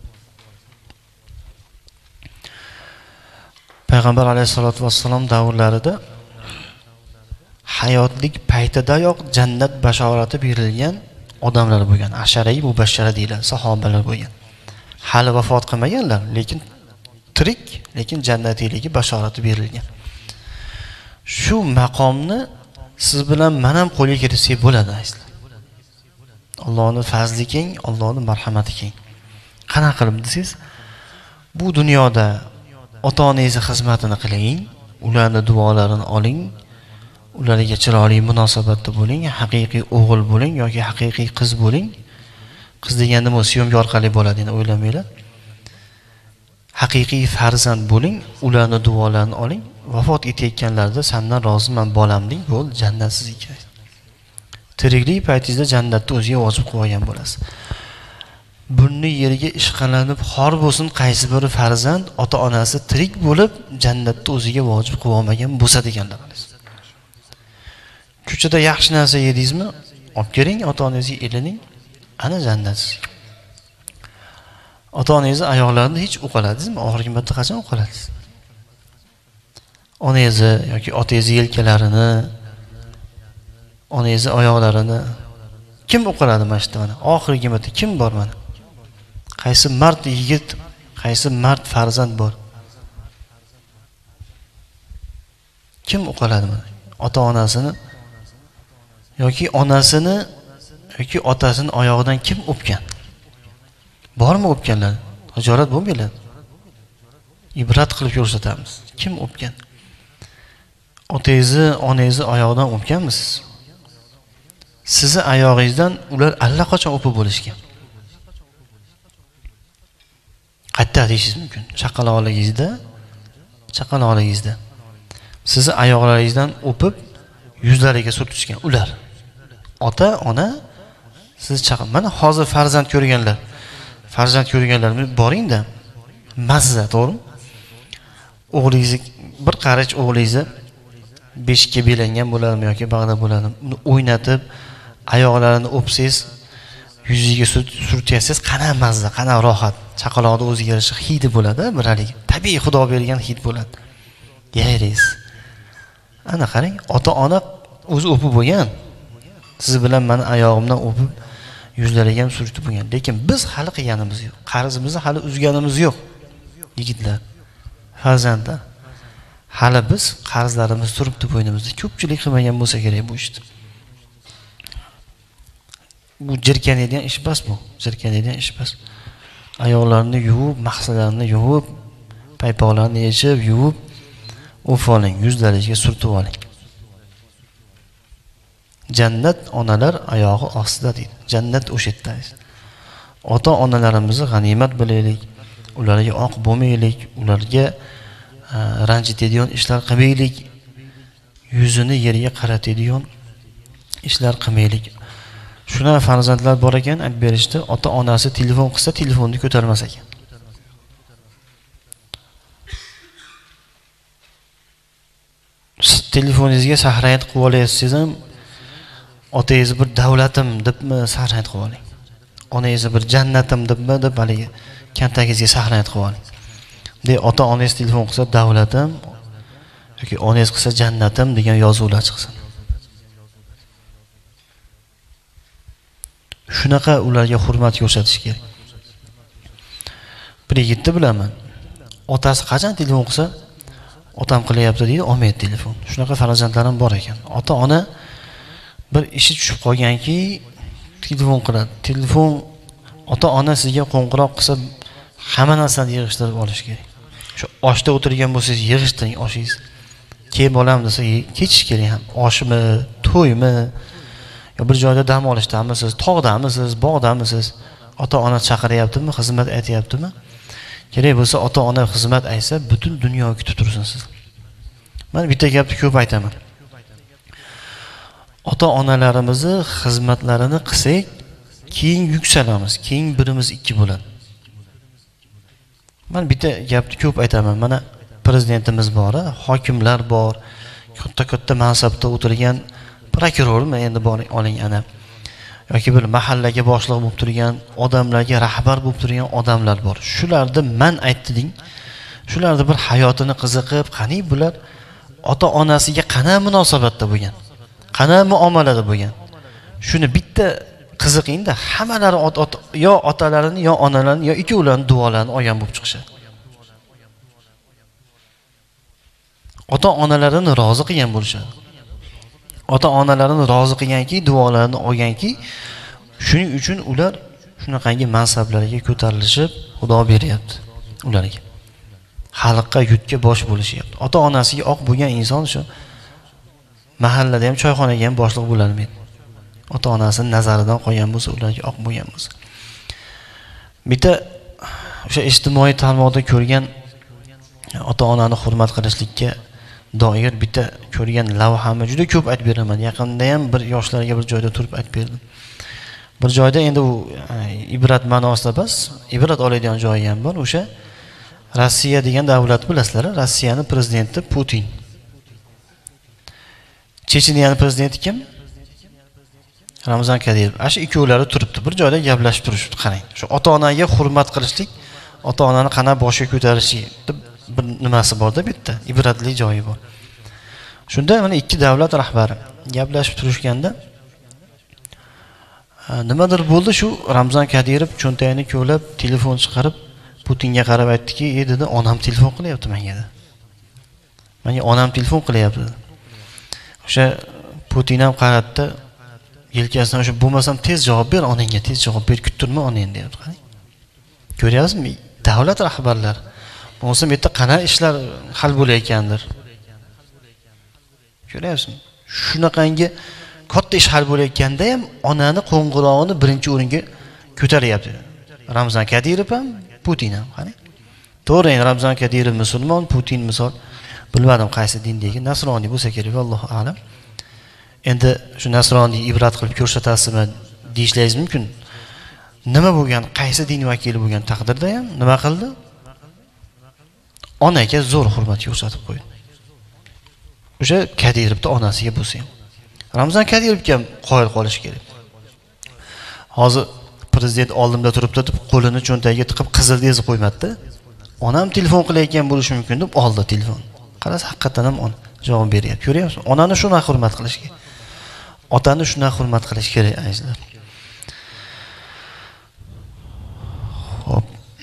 Payg'ambar alayhisolatu vassalom davrlarida hayotlik paytidayoq jannat bashorati berilgan odamlar bo'lgan. Ashara-i mubashshara deyiladi, sahobalar bo'lgan. Hali vafot qilmaganlar, lekin tirik, lekin jannatiyligi bashorati berilgan. Shu maqomni siz bilan men ham qo'lga kiritsak bo'ladi aslida. Allohning fazli keng, Allohning marhamati keng. Qana qilib desiz, bu dunyoda ota-onangizni xizmatini qiling, ularning duolarini oling, ularga chiroyli munosabatda bo'ling, haqiqiy o'g'il bo'ling yoki haqiqiy qiz bo'ling. Qiz deganda bu syomka orqali bo'ladi, endi o'ylamanglar. Haqiqiy farzand bo'ling, ularning duolarini oling. Vafot etayotganlarda sendan roziman bolam deng, bo'l, jannatsiz ekan. Tiriklik paytingizda jannatni o'ziga vojib qilib olgan bo'lasiz. Bunni yerga ishqalanib xor bo'lsin qaysi bir farzand ota-onasi tirik bo'lib jannatni o'ziga vojib qilib olmagan bo'lsa deganlar. Ko'chada yaxshi narsa yedingizmi? Olib keling, ota-onangizga elining, ana jannatsiz. Ota-onangizni oyoqlarini hech uqaladingizmi? Oxirgi marta qachon uqaladingiz? Onangizni yoki otangizni yelkalarini, onangizni oyoqlarini kim uqaladi mana shu mana? Oxirgi marta kim bor mana? Qaysi mard yigit, qaysi mard farzand bor? Kim uqaladi mana? Ota-onasini yoki onasini yoki otasini oyog'idan kim o'pgan? Bormi o'pganlar? Hijolat bo'lmaydi. Ibrat qilib ko'rsatamiz. Kim o'pgan? Otangizni, onangizni oyog'idan o'pganmisiz? Sizni oyog'ingizdan ular allaqachon o'pib bo'lishgan. Qayta deyishingiz mumkin. Chaqaloqligingizda chaqaloqligingizda sizni oyoqlaringizdan o'pib yuzlariga surtishgan ular. Ota, ona siz chaqin. Mana hozir farzand ko'rganlar, farzand ko'rganlar boringda mazza, to'g'rimi? O'g'lingizni bir qarich o'g'lingizni beshikka belangan bo'ladimi yoki bag'da bo'ladimi, uni o'ynatib, oyoqlarini o'psangiz, yuziga surtyapsiz, qana mazza, qana rohat. Chaqaloqning o'ziga yarasha hidi bo'ladi, bir haliga. Tabiiy Xudo bergan hid bo'ladi. Yayringiz. Ana qarang, ota-ona o'zi o'pib bo'lgan. Siz bilan meni oyog'imdan o'pib, yuzlariga ham surtib bo'lgan. Lekin biz hali qilganimiz yo'q. Qarzimizni hali uzganimiz yo'q. Yigitlar, farzandlar. Hali biz qarzlarimiz turibdi bo'ynimizda. Ko'pchilik qilmagan bo'lsa kerak bu ishni. Bu jirkanadigan ish emas bu. Jirkanadigan ish emas. Oyoqlarini yuvib, mahsalarini yuvib, paypoqlarini yechib, yuvib, o'pib oling, yuzlariga surtib oling. Jannat onalar oyog'i ostida deydi. Jannat o'sha yerda. Ota-onalarimizni g'animat bilaylik, ularga oq bo'lmaylik, ularga ranjitadigan ishlar qilmaylik, yuzini yerga qaratadigan ishlar qilmaylik. Shuna farzandlar bor ekan, aytib berishdi, ota-onasi telefon qilsa, telefonni ko'tarmas ekan. Siz telefoningizga sahrayat qilib olaysiz ham, otangiz bir davlatim debmi sahrayat qilib oling. Onangiz bir jannatim debmi deb haligi kantagingizga sahrayat qilib oling. De ota-onangiz telefon qilsa davlatim yoki onangiz qilsa jannatim degan yozuvlar chiqsin. Shunaqa ularga hurmat ko'rsatish kerak. Bir yigitni bilaman. Otasi qachon telefon qilsa, otam qilyapti deydi, olmaydi telefon. Shunaqa farzandlarim bor ekan. Ota-ona bir ishi tushib qolganki, telefon qiladi. Telefon ota-ona sizga qo'ng'iroq qilsa, hamma narsani yig'ishtirib olish kerak. Shu oshda o'tirgan bo'lsangiz, yig'ishtiring oshingiz. Keyin bolam desa, ketish kerak ham. Oshmi, to'ymi, yo bir joyda dam olishdamisiz, tog'damisiz, bog'damisiz, ota-ona chaqiryaptimi, xizmat aytayaptimi? Kerak bo'lsa ota-ona xizmat aytsa, butun dunyo kutib tursin siz. Men bitta gapni ko'p aytaman. Ota-onalarimizni xizmatlarini qilsak, keyin yuksalamiz, keyin birimiz ikki bo'ladi. Men bitta gapni ko'p aytaman. Mana prezidentimiz bor, hokimlar bor, katta-katta mansabda o'tirgan prokurormi endi bor oling ana. Yoki bir mahallaga boshliq bo'lib turgan, odamlarga rahbar bo'lib turgan odamlar bor. Shularni man aytding. Shularda bir hayotini qiziqib, qani bular ota-onasiga qana munosabatda bo'lgan, qana muomalada bo'lgan. Shuni bitta qiziqingda, hammalari yo otalarini, yo onalarini, yo ikkovlarini duolarini olgan bo'lib chiqishadi. Ota-onalarini rozi qilgan bo'lishadi. Ota-onalarini rozi qilganki, duolarini olganki, shuning uchun ular shunaqangi mansablarga ko'tarilishib, Xudo beryapti ularga. Xalqqa yutga bosh bo'lishyapti. Ota-onasiga oq bo'lgan inson shu mahallada ham, choyxonaga ham boshliq bo'la olmaydi. Ota-onasini nazaridan qolgan bo'lsa, ularga oq bo'lgan bo'lsa. Bitta o'sha ijtimoiy tarmoqda ko'rgan ota-onani hurmat qilishlikka doir bitta ko'rgan lavhamni juda ko'p aytib beraman. Yaqinda ham bir yoshlarga bir joyda turib aytib berdim. Bir joyda endi u ibrat ma'nosida emas, ibrat oladigan joyi ham bor. O'sha Rossiya degan davlat bilasizlar, Rossiyaning prezidenti Putin. Checheniyaning prezidenti kim? Ramzan Kadyrov. Ashu ikkovlari turibdi, bir joyda gaplashib turishibdi, qarang. Shu ota-onaga hurmat qilishlik, ota-onani qana boshiga ko'tarishi deb bir nimasi bor-da, bitta ibratli joyi bor. Shunda mana ikki davlat rahbari gaplashib turishganda nimadir bo'ldi, shu Ramzan Kadyrov cho'ntagini ko'lab, telefon chiqarib Putinga qarab aytdiki, "Ey" dedi, "onam telefon qilyapti menga" dedi. "Menga onam telefon qilyapti" dedi. O'sha Putin ham qaratdi, yelkasidan o'sha "Bo'lmasam tez javob ber, onangga tez javob ber, kuttirma onangni" deyapti, qarang. Ko'ryapsizmi? Davlat rahbarlari bo'lsa bu yerda qana ishlar hal bo'layotgandir. Ko'ryapsizmi? Shunaqangi katta ish hal bo'layotganda ham onani qo'ng'irog'ini birinchi o'ringa ko'taryapti. Ramzan Kadyrov ham, Putin ham, qarang. to'g'ri, endi Ramzan Qodirov musulmon, Putin misol bilmadim qaysi dindagi, nasroniy bo'lsa kerak, vallohu a'lam. Endi shu nasroniy ibrat qilib ko'rsatasizmi deyishlaringiz mumkin. Nima bo'lgan, qaysi din vakili bo'lgan taqdirda ham nima qildi? Onaga zo'r hurmat ko'rsatib qo'ydi. O'sha Kadirovning onasiga bo'lsa ham. Ramzan Kadirovga ham qoyil qolish kerak. Hozir prezident oldimda turibdi deb qo'lini cho'ntagiga tiqib qizil dezib qo'ymadi. Onam telefon qilayotgan bo'lishi mumkin deb oldi telefon. Qarasa haqiqatan ham ona javob beryapti. Ko'ryapsiz? Onani shuna hurmat qilish kerak. Otani shuna hurmat qilish kerak, azizlar. Xo'p.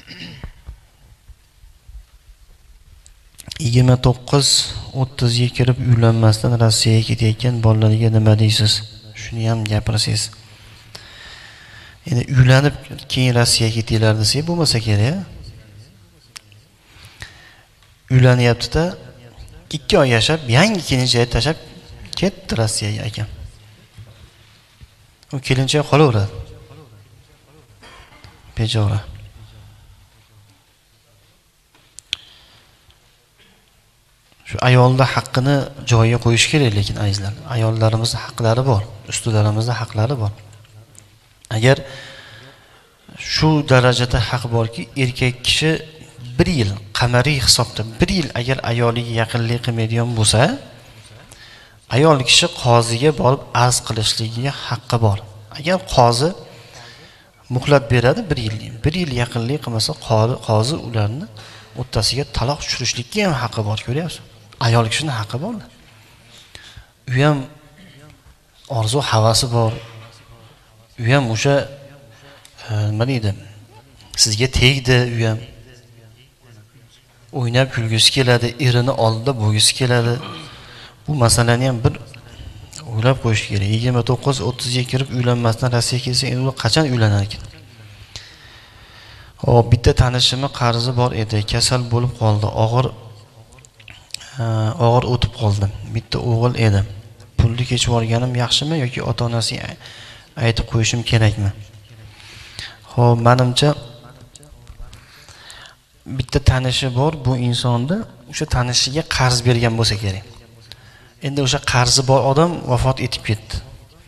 yigirma to'qqiz o'ttizga kirib uylanmasdan Rossiyaga ketayotgan bolalarga nima deysiz? Shuni ham gapirasiz. Endi uylanib keyin Rossiyaga ketinglar desa bo'lmasa kerak. Uylanyapti-da, ikki oy yashab, yangi kelinchakni tashab ketdi Rossiyaga akam. U kelinchak qolaveradi. Bechora. Shu ayolda haqqini joyiga qo'yish kerak, lekin azizlar, ayollarimizning haqlari bor, ustilarimizning haqlari bor. Agar shu darajada haq borki, erkak kishi bir yil qamariy hisobda bir yil agar ayoliga yaqinlik qilmaydigan bo'lsa, ayol kishi qoziga borib arz qilishligiga haqqi bor. Agar qozi muhlat beradi bir yil, bir yil yaqinlik qilmasa, qozi ularni o'rtasiga taloq tushirishlikka ham haqqi bor, ko'ryapsiz? Ayol kishining haqqi bor. U ham orzu havasi bor. U ham o'sha nima deydi? Sizga tegdi, u ham o'ynab kulgisi keladi, erini oldida bo'gisi keladi. Bu masalani ham bir o'ylab qo'yish kerak. yigirma to'qqiz o'ttizga kirib uylanmasdan Rossiyaga kelsa, endi u qachon uylanar ekan? Hop, bitta tanishimning qarzi bor edi, kasal bo'lib qoldi, og'ir og'ir o'tib qoldi. Bitta o'g'il edi. Pulni kechib olganim yaxshimi yoki ota-onasiga aytib qo'yishim kerakmi? Xo'p, menimcha bitta tanishi bor bu insonni, o'sha tanishiga qarz bergan bo'lsa kerak. Endi o'sha qarzi bor odam vafot etib ketdi.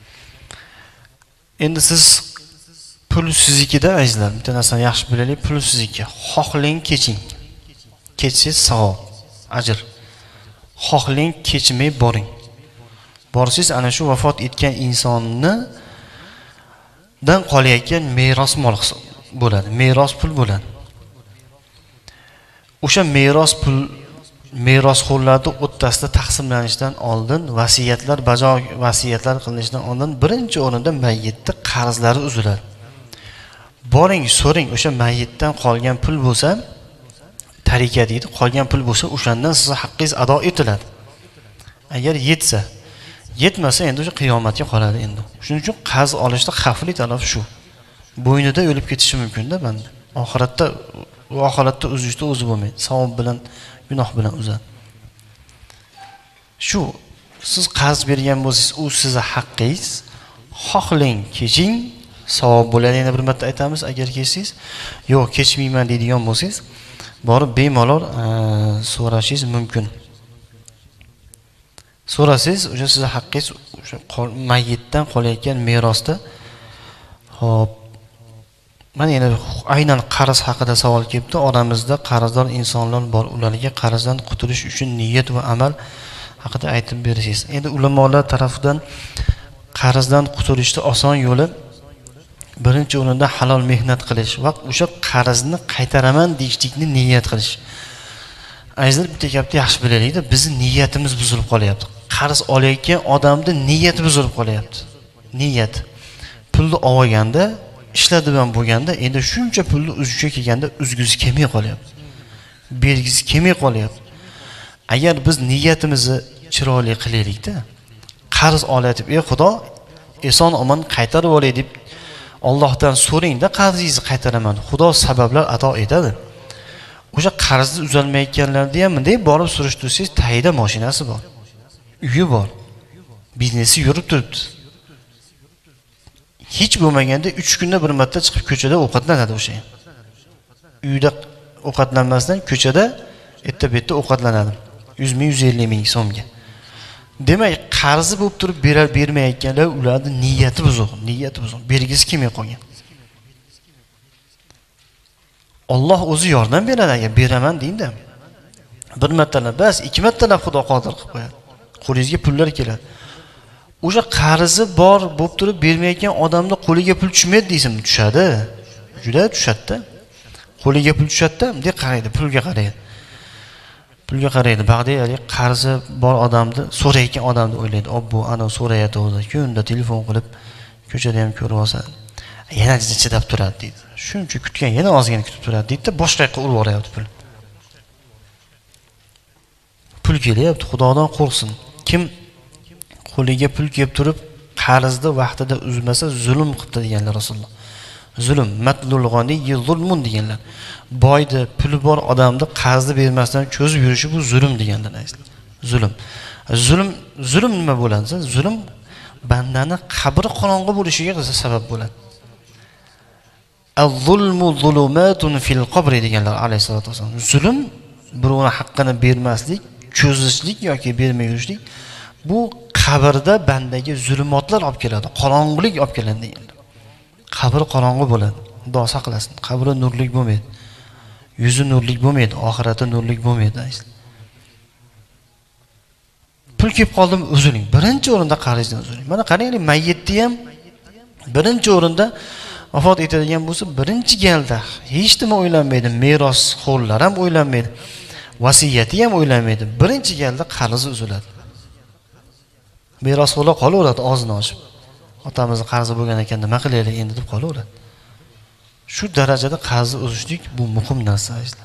Endi siz pul siznikida, azizlar, bitta narsani yaxshi bilaylik, pul sizniki. Xohlang keching. Kechsiz savob, ajr. Xohlang kechmay boring. Borsiz ana shu vafot etgan insonni dan qolayotgan meros mol bo'ladi, meros pul bo'ladi. O'sha meros pul merosxo'rlarning o'rtasida taqsimlanishdan oldin vasiyatlar bajo vasiyatlar qilinishdan oldin birinchi o'rinda mayyitning qarzlari uziladi. Boring, so'ring, o'sha mayyitdan qolgan pul bo'lsa, tarika deydi, qolgan pul bo'lsa, o'shandan siz haqqingiz ado etiladi. Agar yetsa, yetmasa endi o'sha qiyomatga qoladi endi. Shuning uchun qarz olishda xavfli taraf shu. Bo'ynida o'lib ketishi mumkin-da banda. Oxiratda u oxiratda uzishda o'zi bo'lmaydi. Savob bilan, gunoh bilan uzadi. Shu siz qarz bergan bo'lsangiz, u sizning haqqingiz. Xohlang keching, savob bo'ladi. Yana bir marta aytamiz, agar kechsangiz, yo'q, kechmayman deydigan bo'lsangiz, borib bemalol so'rashingiz mumkin. So'rasangiz, o'sha sizning haqqingiz o'sha mayyitdan qolayotgan merosda. Xo'p, mana endi aynan qarz haqida savol kelibdi. Oramizda qarzdor insonlar bor. Ularga qarzdan qutulish uchun niyat va amal haqida aytib berasiz. Endi ulamolar tarafidan qarzdan qutulishning oson yo'li birinchi o'rinda halol mehnat qilish va o'sha qarzni qaytaraman deyishlikni niyat qilish. Azizlar, bitta gapni yaxshi bilaylik-da, bizning niyatimiz buzilib qolyapti. Qarz olayotgan odamning niyati buzilib qolyapti. Niyat. Pulni olganda, ishladi bilan bo'lganda, endi shuncha pulni uzishga kelganda uzgisi kelmay qolyapti. Bergisi kelmay qolyapti. Agar biz niyatimizni chiroyli qilaylik-da, qarz olayotib, "Ey Xudo, eson omon qaytarib olay" deb Allohdan so'ring-da, qarzingizni qaytaraman. Xudo sabablar ato etadi. O'sha qarzni uzalmayotganlarni ham bunday borib surishtirsangiz, tayida mashinasi bor. Uyi bor. Biznesi yurib turibdi. Hech bo'lmaganda uch kunda bir marta chiqib ko'chada ovqatlanadi o'sha. Uyda ovqatlanmasdan ko'chada erta betda ovqatlanadim. yuz ming yuz ellik ming so'mga. Demak, qarzi bo'lib turib berar bermayotganlar ularning niyati buzuq, niyati buzuq. Bergisi kelmay qolgan. Alloh o'zi yordam beradi agar beraman deydi. Bir martalab bas, ikki martalab Xudo qodir qilib qo'yadi. Qo'lingizga pullar keladi. O'sha qarzi bor bo'lib turib bermayotgan odamning qo'liga pul tushmaydi deysam, tushadi. Juda tushadi-da. Qo'liga pul tushadi-da, bunday qaraydi, pulga qaraydi. Pulga qaraydi. Bag'dayalik qarzi bor odamni so'rayotgan odamni o'ylaydi. Obbo, ana so'rayotdi, kunda telefon qilib ko'chada ham ko'rib olsa, yana chidab turadi deydi. Shuncha kutgan, yana ozgina kutib turadi deydi, boshqa yoqqa urib yuboryapti pul. Pul kelyapti, Xudodan qo'rqsin. Kim qo'liga pul kelib turib qarzni vaqtida uzmasa zulm qildi deganlar Rasululloh. Zulm, matlul g'aniy zulmun deganlar. Boyda puli bor odamni qarzni bermasdan cho'zib yurishi bu zulm deganlar aslida. Zulm. Zulm, zulm nima bo'ladi? Zulm bandani qabri qorong'i bo'lishiga sabab bo'ladi. Az-zulmu zulumatun fil qabri deganlar alayhisolatu vasallam. Zulm birovning haqqini bermaslik, cho'zishlik yoki bermay yurishlik bu qabrda bandaga zulmotlar olib keladi, qorong'ilik olib keladi deganlar. Qabr qorong'i bo'ladi. Xudo saqlasin. Qabri nurlik bo'lmaydi. Yuzi nurlik bo'lmaydi, oxirati nurlik bo'lmaydi. Pul kelib qoldim, uzuling. Birinchi o'rinda qarzdan uzuling. Mana qaranglar, mayyitni ham birinchi o'rinda vafot etadigan bo'lsa, birinchi galda hech nima o'ylanmaydi, meros xo'rlar ham o'ylanmaydi, vasiyati ham o'ylanmaydi. Birinchi galda qarzi uziladi. Meros xo'rlar qolaveradi og'zini ochib. Otamiz qarzi bo'lgan ekan, nima qilaylik endi deb qolaveradi. Shu darajada qarzni uzishlik bu muhim narsa aslida.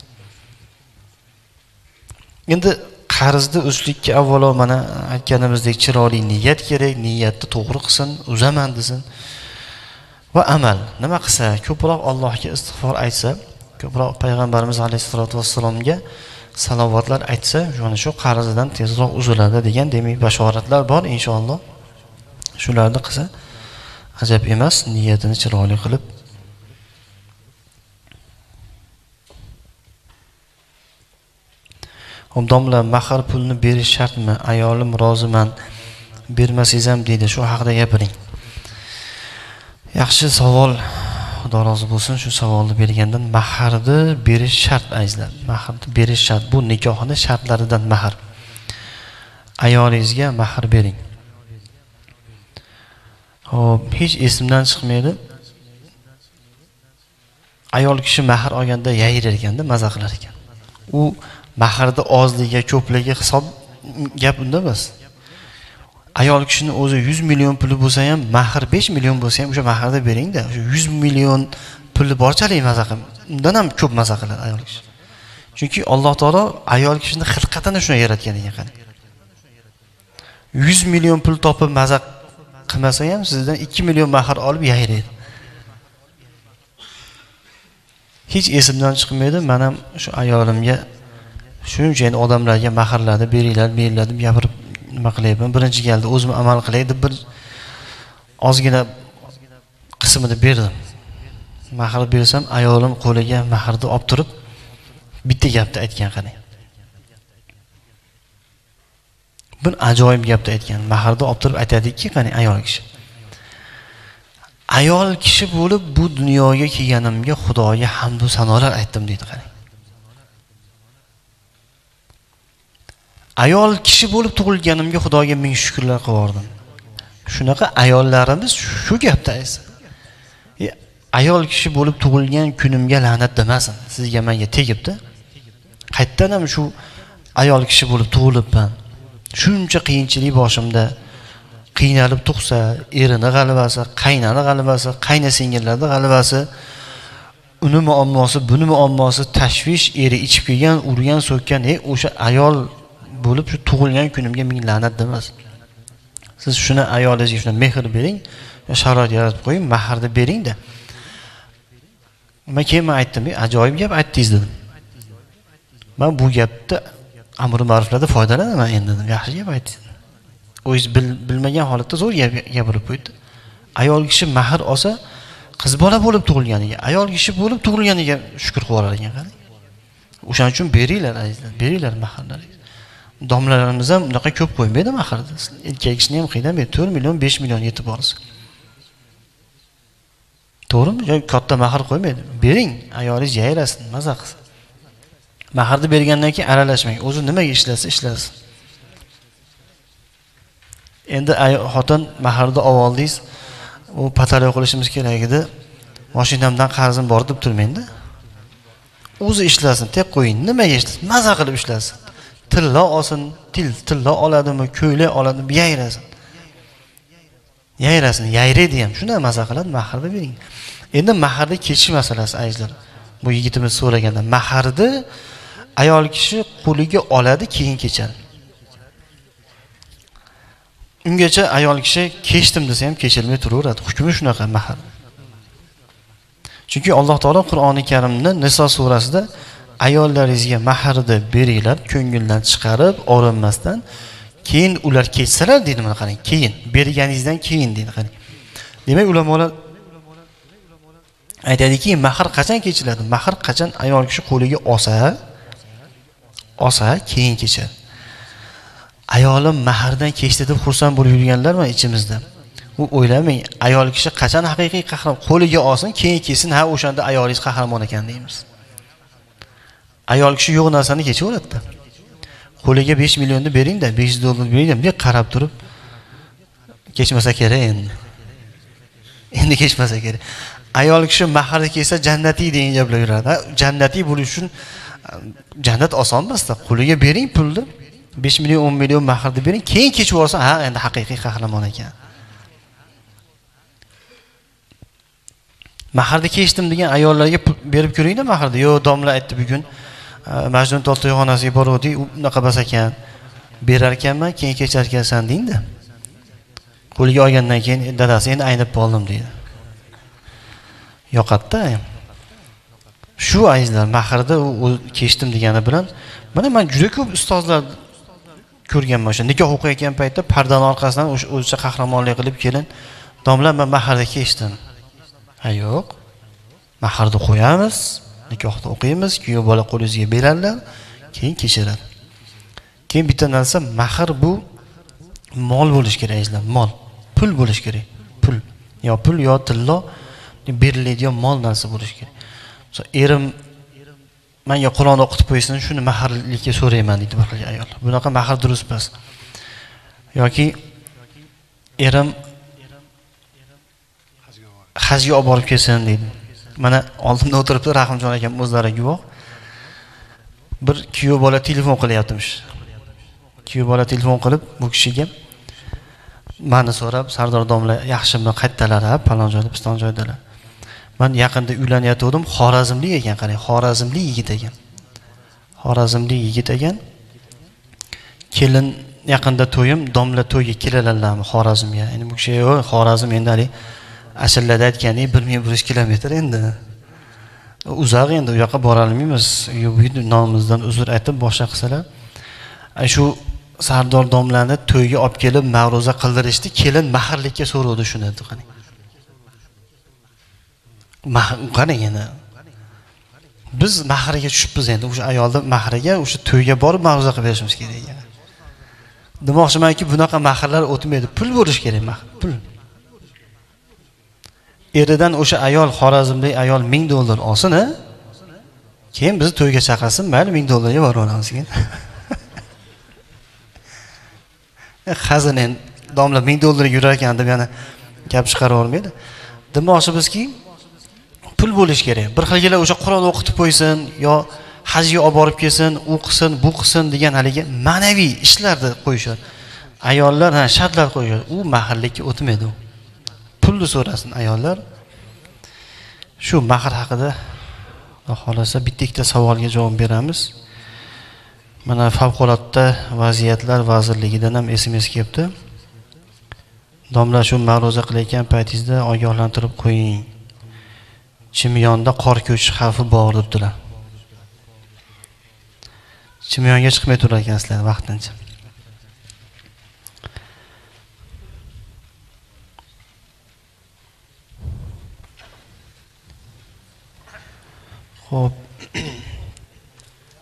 Endi qarzni uzishlikka avvalo mana aytganimizdek chiroyli niyat kerak, niyatni to'g'ri qilsin, uzaman desin. Va amal nima qilsa, ko'proq Allohga istig'for aytsa, ko'proq payg'ambarimiz alayhisolatu vassalomga salovatlar aytsa, mana shu qarzidan tezroq uziladi degan demak bashoratlar bor inshaalloh. Shularni qilsa ajab emas, niyatini chiroyli qilib. Domla mahar pulni berish shartmi? Ayolim roziman, bermasangiz ham deydi. Shu haqida gapiring. Yaxshi savol. Xudo rozi bo'lsin shu savolni bergandan. Maharni berish shart azizlar. Maharni berish shart. Bu nikohning shartlaridan mahar. Ayolingizga mahar bering. Xo'p, hech esimdan chiqmaydi. Ayol kishi mahar olganda yayirar ekanda, maza qilar ekan. U maharda ozligi, ko'pligi hisob gap unda emas. Ayol kishining o'zi yuz million puli bo'lsa ham, mahar besh million bo'lsa ham o'sha maharda bering-da. O'sha yuz million puli borchalik maza qilib, undan ham ko'p maza qiladi ayol kishi. Chunki Alloh taolo ayol kishining xilqatini shunday yaratgan ekan qani. yuz million pul topib maza qilmasa ham sizdan ikki million mahar olib yayraydi. Hech esimdan chiqmaydi, men ham shu ayolimga shuncha odamlarga maharlarni beringlar, beringlar deb gapirib nima qilayapman. Birinchi galda o'zim amal qilay deb bir ozgina qismini berdim. Mahar bersam, ayolim qo'liga maharni olib turib bitta gapni aytgan qani. Bir ajoyib gapni aytgan. Maharni olib turib aytadiki, qani ayol kishi. Ayol kishi bo'lib bu dunyoga kelganimga Xudoga hamd va sanolar aytdim deydi qani. Ayol kishi bo'lib tug'ilganimga Xudoga ming shukrlar qildim. Shunaqa ayollarimiz shu gapda aytsa. E, ayol kishi bo'lib tug'ilgan kunimga la'nat demasin. Sizga menga tegibdi. Qayerdan ham shu ayol kishi bo'lib tug'ilibman. Shuncha qiyinchilik boshimda qiynalib tug'sa, erini g'alabasi, qaynani g'alabasi, qayna singillarning g'alabasi, uni muammosi, buni muammosi, tashvish, eri ichib kelgan, urgan, so'kkan, e o'sha ayol bo'lib shu tug'ilgan kunimga ming la'nat demas. Siz shuni ayolingizga shuna mehr bering, sharoit yaratib qo'ying, maharni bering-da. Men keyin aytdim, ajoyib gap aytdingiz dedim. Men bu gapni amr ma'ruflarda foydalanaman endi dedim. Yaxshi gap aytdingiz. O'zingiz bil, bilmagan holatda zo'r gapirib qo'ydi. Ayol kishi mahar olsa, qiz bola bo'lib tug'ilganiga, ayol kishi bo'lib tug'ilganiga shukr qilib olar ekan qani. O'shaning uchun beringlar azizlar, beringlar maharlaringizni. Domlalarimiz ham unaqa ko'p qo'ymaydi maharda. Erkak kishini ham qiynamaydi. to'rt million, besh million yetib borsa. To'g'rimi? Yo'q, katta mahar qo'ymaydi. Bering, ayolingiz yayrasin, maza qilsin. Maharni bergandan keyin aralashmang. O'zi nimaga ishlasa, ishlasin. Endi xotin maharda ovoldingiz, u pataloq qilishimiz kerak edi. Mashinamdan qarzim bor deb turmaydi. O'zi ishlasin, tek qo'ying. Nimaga ishlasin? Maza qilib ishlasin. Tilla olsin, til tilla oladimi, ko'ylak oladimi, yayrasin. Yayrasin, yayraydi ham. Shunday maza qiladi, maharda bering. Endi maharda kechish masalasi azizlar. Bu yigitimiz so'raganda, maharda ayol kishi qo'liga oladi, keyin kechadi. Ungacha ayol kishi kechdim desa ham kechilmay turaveradi. Hukmi shunaqa mahar. Chunki Alloh taolo Qur'oni Karimda Niso surasida ayollaringizga maharni beringlar, ko'ngildan chiqarib, orinmasdan, keyin ular kechsalar deydi, mana qarang, keyin berganingizdan keyin deydi, qarang. Demak, ulamolar aytadiki, mahar qachon kechiladi? Mahar qachon ayol kishi qo'liga olsa, olsa keyin kechadi. Ayolim mahardan kechdi deb xursand bo'lib yurganlar va ichimizda. U o'ylamang, ayol kishi qachon haqiqiy qahramon qo'liga olsin, keyin kelsin, ha o'shanda ayolingiz qahramon ekan deymiz. Ayol kishi yo'q narsani kechaveradi. Qo'liga besh millionni bering-da, besh yuz dollar bering, bir qarab turib kechmasa kerak endi. Endi kechmasa kerak. Ayol kishi maharda kelsa jannatiy degan gaplar yuradi. Jannatiy bo'lish uchun jannat oson emas-da. Qo'liga bering pulni. besh million, o'n million maharda bering, keyin kechib olsa, ha, endi haqiqiy qahramon ekan. Maharda kechdim degan ayollarga berib ko'ringlar maharda. Yo, domla aytdi bugun Majnun Tol to'yxonasiga bordik, unaqa bas ekan. Berar ekanman, keyin kechar ekansan deydi. Qo'liga olgandan keyin dadasi endi aynib qoldim deydi. Yo'qatda. Shu azizlar maharda u kechdim degani bilan mana men juda ko'p ustozlar ko'rganman o'sha nikoh o'qiyotgan paytda pardani orqasidan o'zicha qahramonlik qilib kelin, domla men maharda kechdim. Ha yo'q. Maharni qo'yamiz, nikohni o'qiymiz, kuyov bola qo'lingizga beradilar, keyin kechiradi. Keyin bitta narsa, mahar bu mol bo'lish kerak azizlar, mol. Pul bo'lish kerak. Pul. Yo pul yo tillo beriladigan mol narsa bo'lish kerak. So erim menga Qur'on o'qitib qo'ysin, shuni maharlikka so'rayman deydi bir xil ayol. Bunaqa mahar durust emas. Yoki erim hajga olib borib kelsin deydi. Mana oldimda o'tiribdi Rahimjon akam o'zlari guvoh. Bir kuyov bola telefon qilyaptimish. Kuyov bola telefon qilib bu kishiga meni so'rab, Sardor domla yaxshimi, qayerdalar, ha, falon joyda, piston joydalar. Men yaqinda uylanayotgandim, Xorazmlik ekan, qarang, Xorazmlik yigit ekan. Xorazmlik yigit ekan. Kelin yaqinda to'yim, domla to'yga kelalarmi Xorazmga. Endi bu kishi yo'q, Xorazm endi hali ashirlarda aytgandek bir ming bir yuz kilometr endi. Uzoq endi u yoqqa bora olmaymiz. Bu nomimizdan uzr aytib boshqa qilsalar. Shu Sardor domlani to'yga olib kelib ma'ruza qildirishdi, kelin maharlikka so'rovdi shuni deb qarang. Mahar qarang endi. Biz mahariga tushibmiz endi, o'sha ayolni mahariga, o'sha to'yga borib ma'ruza qilib berishimiz kerak ekan. Demoqchimanki, bunaqa maharlar o'tmaydi. Pul bo'lish kerak, mahar, pul. Eridan o'sha ayol, Xorazmlik ayol ming dollar olsin, ha? Keyin bizni to'yga chaqirsin, mayli ming dollarga borib olamiz keyin. Hazin endi domla ming dollarga yurar ekan deb yana gap chiqarib olmaydi. Demoqchi bizki, pul bo'lish kerak. Bir xilgalar o'sha Qur'on o'qitib qo'ysin, yo hajga olib borib kelsin, u qilsin, bu qilsin degan haligi ma'naviy ishlarni qo'yishadi. Ayollar ha shartlar qo'yishadi. U mahallikka o'tmaydi u. Pulni so'rasin ayollar. Shu mahar haqida xohlasa bitta ikkita savolga javob beramiz. Mana favqulodda vaziyatlar vazirligidan ham S M S kelibdi. Domla shu ma'ruza qilayotgan paytingizda ogohlantirib qo'ying. Chimyonda qor ko'chish xavfi bor debdilar. Chimyonga chiqmay turar ekansizlar vaqtincha. Xo'p.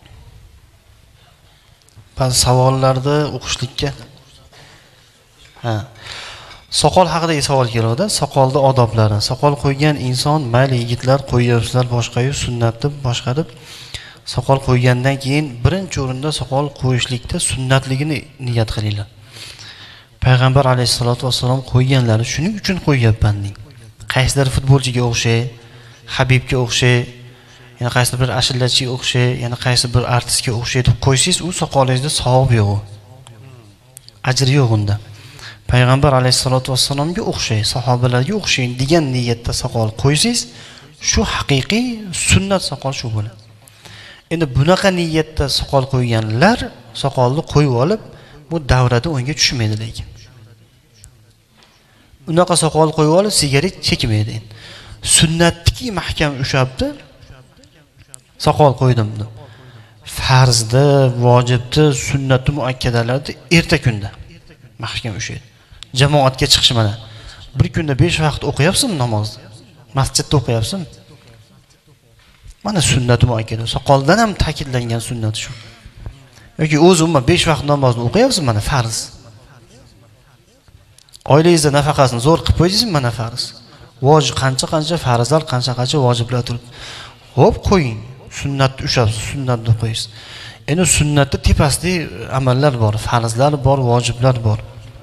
ba'zi savollarni o'qishlikka. Ha. Soqol haqidagi savol keladi. Soqolda odoblari. Soqol qo'ygan inson, mayli yigitlar qo'yyapsizlar, boshqa-yu sunnatni boshqarib, soqol qo'ygandan keyin birinchi o'rinda soqol qo'yishlikda sunnatligini niyat qilinglar. Payg'ambar alayhisolatu vasallam qo'yganlari shuning uchun qo'yyapman deng. Qaysidir futbolchiga o'xshay, Habibga o'xshay, yana qaysi bir ashillachiga o'xshay, yana qaysi bir artistga o'xshay deb qo'ysiz, u soqolingizda savob yo'q. Ajr yo'q unda. Payg'ambar alayhisolatu vasallamga o'xshay, sahobalarga o'xshay degan niyatda soqol qo'ysiz, shu haqiqiy sunnat soqol shu bo'ladi. Endi bunaqa niyatda soqol qo'yganlar soqolni qo'yib olib, bu davrada o'nga tushmaydi lekin. Unaqa soqol qo'yib olib, sigaret chekmaydi. Sunnatniki mahkam ushabdi. Soqol qo'ydim deb. Farzda, vojibda, sunnatni muakkadalarda erta kunda mahkam ushaydi. Jamoatga chiqish mana. Bir kunda besh vaqt o'qiyapsizmi namozni? Masjidda o'qiyapsizmi? Mana sunnati muakkada. Soqoldan ham ta'kidlangan sunnat shu. Yoki o'zi umuman besh vaqt namozni o'qiyapsiz, mana farz. Oilangizda nafaqasini zo'r qilib qo'ydingizmi, mana farz. Vojib qancha-qancha farzlar, qancha-qancha vojiblar turibdi. Xo'p, qo'ying. Sunnatni ushasiz, sunnatni qo'yasiz. Endi sunnatda tepasida amallar bor, farzlar bor, vojiblar bor.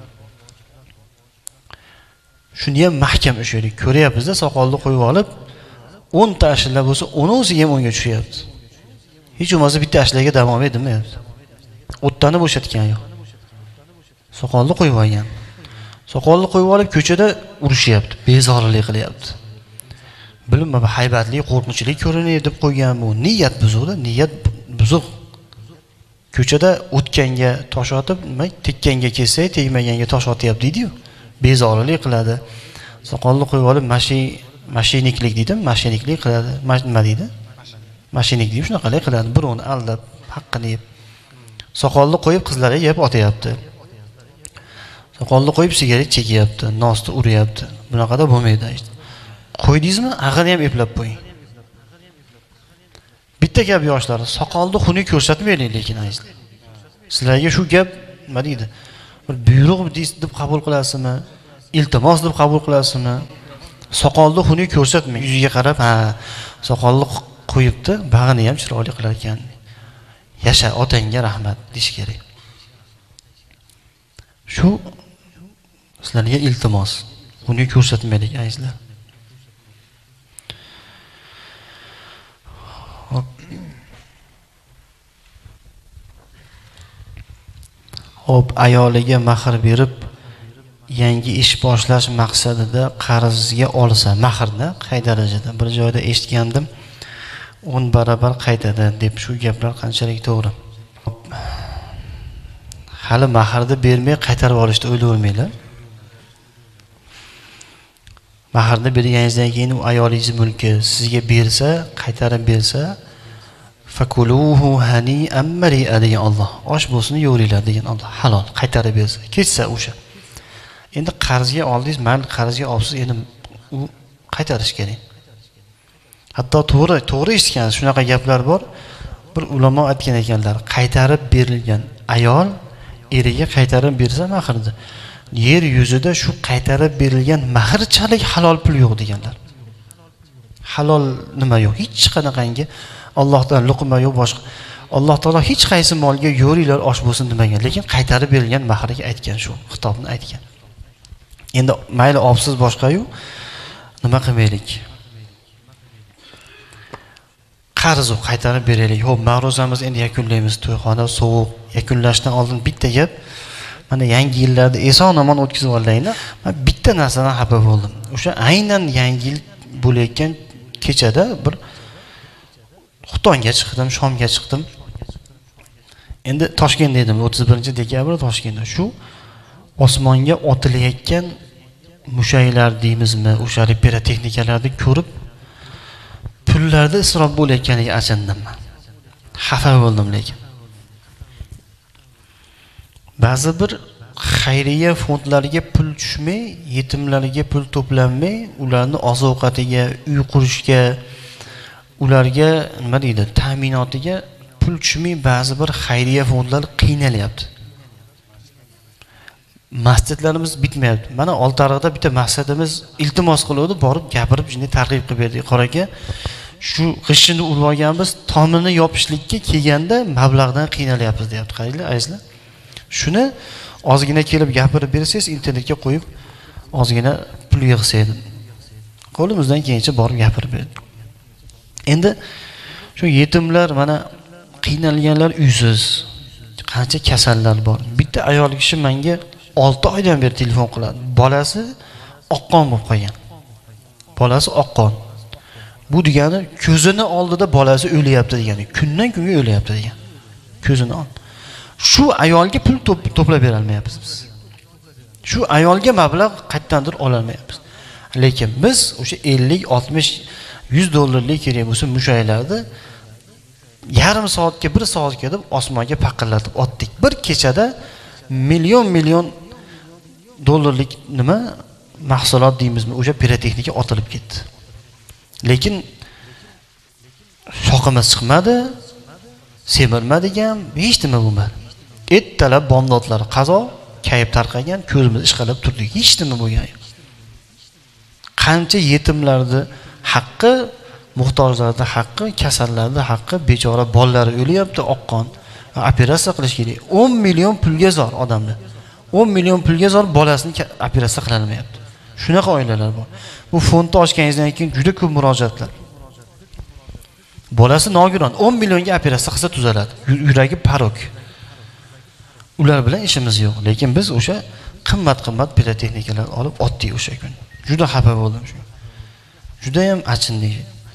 Shuni ham mahkam ushaylik. Ko'ryapmiz-da, soqolni qo'yib olib, o'n ta ashilla bo'lsa, o'n o'ziga ham o'nga tushyapti. Hech bo'lmasa bitta ashillaga davom edimi? o'ttani bo'shatgan yo'q. Soqolni qo'yib olgan. Soqolni qo'yib olib ko'chada urushyapti, bezorilik qilyapti. Bilinmadi, haybatli, qo'rqinchli ko'rinadi deb qo'ygan bu. Niyat buzuqda, niyat buzuq. Ko'chada o'tganga tosh otib, nima, tekkanga kelsa, tegmaganga tosh otyapti deydi-yu. Bezorilik qiladi. Soqolni qo'yib olib, mashi mashiniklik deydi, mashiniklik qiladi. Nima deydi? Mashinik deb shunaqalik qiladi. Birovni aldab, haqqini yeb. Soqolni qo'yib qizlarga yeb otyapti. Soqolni qo'yib sigaret chekyapti, nosni uryapti. Bunaqada bo'lmaydi işte. Qo'ydingizmi? Ag'ini ham eplab qo'ying. Bitta gap yoshlar, soqolni xunuk ko'rsatmaylik lekin azizlar. Sizlarga shu gap nima deydi? Bir buyruq deb qabul qilasizmi? Iltimos deb qabul qilasizmi? Soqolni xunuk ko'rsatmang. Yuziga qarab, ha, soqolni qo'yibdi, bag'ini ham chiroyli qilar ekan. Yasha, otangga rahmat deyish kerak. Shu sizlarga iltimos. Xunuk ko'rsatmaylik azizlar. Hop, ayoliga mahr berib yangi ish boshlash maqsadida qarzga olsa, mahrni qay darajada? Bir joyda eshitgandim, o'n barobar qaytadi deb. Shu gaplar qanchalik to'g'ri? Hali mahrni bermay qaytarib olishni o'ylaymanglar. Mahrni berganingizdan keyin u ayolingiz mulki sizga bersa, qaytarib bersa, fakuluhu hani'an mari'a degan Alloh. Osh bo'lsin, yo'ringlar degan Alloh. Halol, qaytarib bersa, ketsa o'sha. Endi qarzga oldingiz, mayli qarzga olsiz, endi u qaytarish kerak. Hatto to'g'ri, to'g'ri eshitgan shunaqa gaplar bor. Bir ulamo aytgan ekanlar, qaytarib berilgan ayol eriga qaytarib bersa mahrni, yer yuzida shu qaytarib berilgan mahrchalik halol pul yo'q deganlar. Halol nima yo'q, hech qanaqangi Allohdan luqma yo'q boshqa. Alloh taolo hech qaysi molga yo'ringlar osh bo'lsin demagan, lekin qaytarib berilgan mahriga aytgan, shu xitobni aytgan. Endi mayli obsiz boshqa-yu, nima qilmaylik? Qarz qaytarib beraylik. Xo'p, ma'ruzamizni endi yakunlaymiz. To'yxona sovuq. Yakunlashdan oldin bitta gap. Mana yangi yillarda eson-omon o'tkazib olaylik. Men bitta narsadan xafa bo'ldim. O'sha aynan yangi yil bo'layotgan kechada bir Xuftonga chiqdim, Shomga chiqdim. Endi Toshkentda edim, o'ttiz birinchi dekabr Toshkentda. Shu osmonga otilayotgan mushaylar deymizmi, o'sha pirotexnikalarni ko'rib, pullarda isrof bo'layotganiga achindim. Xafa bo'ldim lekin. Ba'zi bir xayriya fondlariga pul tushmay, yetimlarga pul to'planmay, ularni oziq-ovqatiga, uy qurishga, ularga nima deydi, ta'minotiga pul tushmay ba'zi bir xayriya fondlar qiynalyapti. Masjidlarimiz bitmayapti. Mana Oltiariqda bitta maqsadimiz iltimos qiluvdi, borib gapirib shunday targ'ib qilib berdik. Qoraga shu g'ishini urib olganmiz, tomini yopishlikka kelganda mablag'dan qiynalyapmiz deyapti. Qaranglar, azizlar. Shuni ozgina kelib gapirib bersangiz, internetga qo'yib ozgina pul yig'saydi. Qo'limizdan kelgancha borib gapirib berdik. Endi shu yetimlar, mana qiynalganlar uysiz, qancha kasallar bor. Bitta ayol kishi menga olti oydan beri telefon qiladi. Bolasi oqqon bo'lib qolgan. Bolasi oqqon. Bu degani ko'zini oldida bolasi o'lyapti degani. Kundan kunga o'lyapti degani. Ko'zini old. Shu ayolga pul to'plab bera olmayapmiz biz. Shu ayolga mablag' qayerdandir ola olmayapmiz. Lekin biz o'sha ellik, oltmish, yuz dollarlik kerak bo'lsa mushaylarni yarim soatga, bir soatga deb osmonga paqillatib otdik. Bir kechada million million dollarlik nima mahsulot deymizmi, o'sha pirotexnika otilib ketdi. Lekin shoqimiz chiqmadi, semirmadigan, hech nima bo'lmadi. Ertalab bomdodlar qazo, kayib tarqagan, ko'zimiz ishqalab turdik. Hech nima bo'lgan yo'q. Qancha yetimlarning haqqi, muhtojlarning haqqi, kasallarning haqqi, bechora bolalari o'lyapti, oqqon. Operatsiya qilish kerak. o'n million pulga zor odamlar. o'n million pulga zor bolasini operatsiya qila olmayapti. Shunaqa oilalar bor. Bu fondni ochganingizdan keyin juda ko'p murojaatlar. Bolasi nogiron, o'n millionga operatsiya qilsa tuzaladi. Yuragi parok. Ular bilan ishimiz yo'q, lekin biz o'sha qimmat-qimmat pirotexnikalar olib otdik o'sha kun. Juda xafa bo'ldim shu. Juda ham achindik.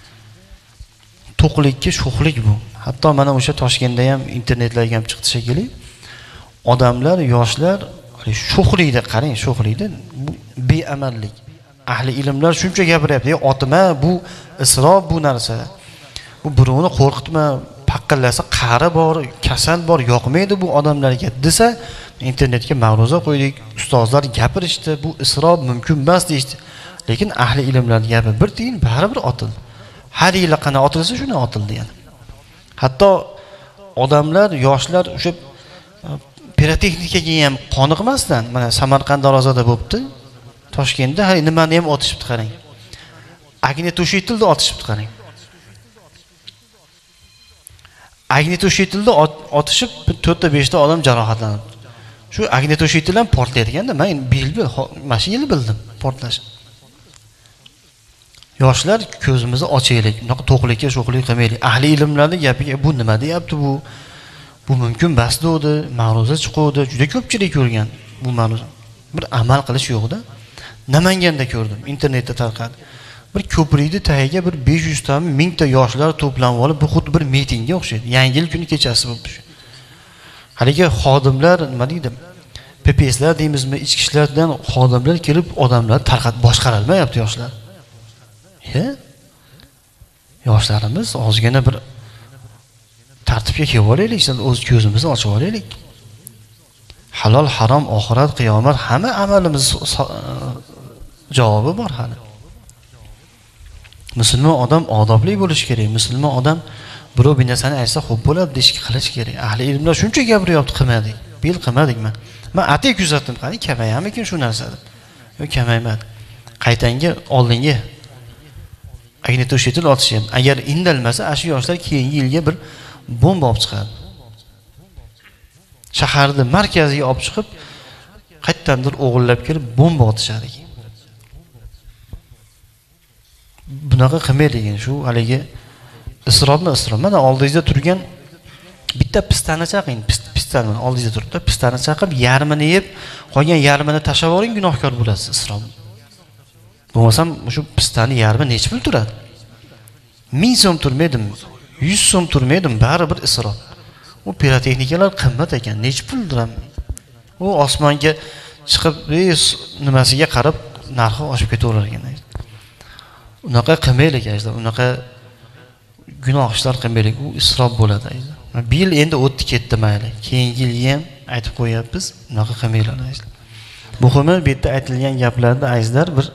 To'qlikka sho'xlik bu. Hatto mana o'sha Toshkentda ham internetlarga ham chiqdi shekilli. Odamlar, yoshlar sho'xlikda qarang, sho'xlikda bu beamallik. Ahli ilmlar shuncha gapiryapti, "Otima, bu isrof bu narsa. Bu birovni qo'rqitma, paqqillasa qari bor, kasal bor, yoqmaydi bu odamlarga" desa, internetga ma'ruza qo'ydik, ustozlar gapirishdi, bu isrof mumkin emas deydi. Lekin ahli ilmlarning gapi bir tiyin baribir otildi. Har yil qana otilsa shuni otildi yana. Hatto odamlar, yoshlar o'sha pirotexnikaga ham qoniqmasdan, mana Samarqand darozada bo'libdi. Toshkentda hay nimani ham otishibdi qarang. Agnitoshitilda otishibdi qarang. Agnitoshitilda otishib to'rtta beshta odam jarohatlanibdi. Shu agnitoshitil ham portlayotganda men bildim, mana yil bildim portlash. Yoshlar ko'zimizni ochaylik, bunaqa to'qlikka sho'xlik qilmaylik. Ahli ilmlarning gapiga bu nima deyapti bu? Bu mumkin emas dedi, ma'ruza chiqdi, juda ko'pchilik ko'rgan bu ma'ruza. Bir amal qilish yo'q-da. Namanganda ko'rdim, internetda tarqadi. Bir ko'prikni tagiga bir besh yuz ta, ming ta yoshlar to'planib olib, bu xuddi bir mitingga o'xshaydi. Yangi yil kuni kechasi bo'ldi shu. Haligi xodimlar, nima deydi? P P S'lar deymizmi, ichki ishlardan xodimlar kelib odamlar tarqatib boshqara olmayapti yoshlar. He? Yoshlarimiz ozgina bir tartibga kelib olaylik, o'z ko'zimizni ochib olaylik. Halol, harom, oxirat, qiyomat hamma amalimiz javobi bor hali. Musulmon odam odobli bo'lishi kerak. Musulmon odam birov bir narsani aytsa xo'p bo'ladi deshki qilish kerak. Ahli ilmlar shuncha gapiryapti, qilmadik. Bil qilmadikmi? Men atek kuzatdim, qani kamayamikin shu narsada. Yo'q, kamaymadi. Qaytanga oldinga agnitoshitil otishgan. Agar indalmasa, shu yoshlar keyingi yilga bir bomba olib chiqadi. Shaharni markaziga olib chiqib, qayerdandir o'g'irlab kelib bomba otishadi. Bunaqa qilmaylik, shu haligi isrofmi isrof. Mana oldingizda turgan bitta pistani chaqing, pistani oldingizda turibdi, pistani chaqib, yarmini yeb, qolgan yarmini tashlab yuboring, gunohkor bo'lasiz, isrof. Bo'lmasam shu pistani yarmi nechta pul turadi? ming so'm turmaydimi? yuz so'm turmaydimi? Baribir isrof. U pirotexnikalar qimmat ekan, nechta pul diram? U osmonga chiqib, nimasiga qarab narxi oshib ketaverar ekan. Unaqa qilmaylik azizlar, unaqa gunoh ishlar qilmaylik, u isrof bo'ladi azizlar. Bir yil endi o'tdi ketdi mayli. Keyingi yilga ham aytib qo'yapmiz, unaqa qilmaylar azizlar. Muhimi bu yerda aytilgan gaplarni azizlar bir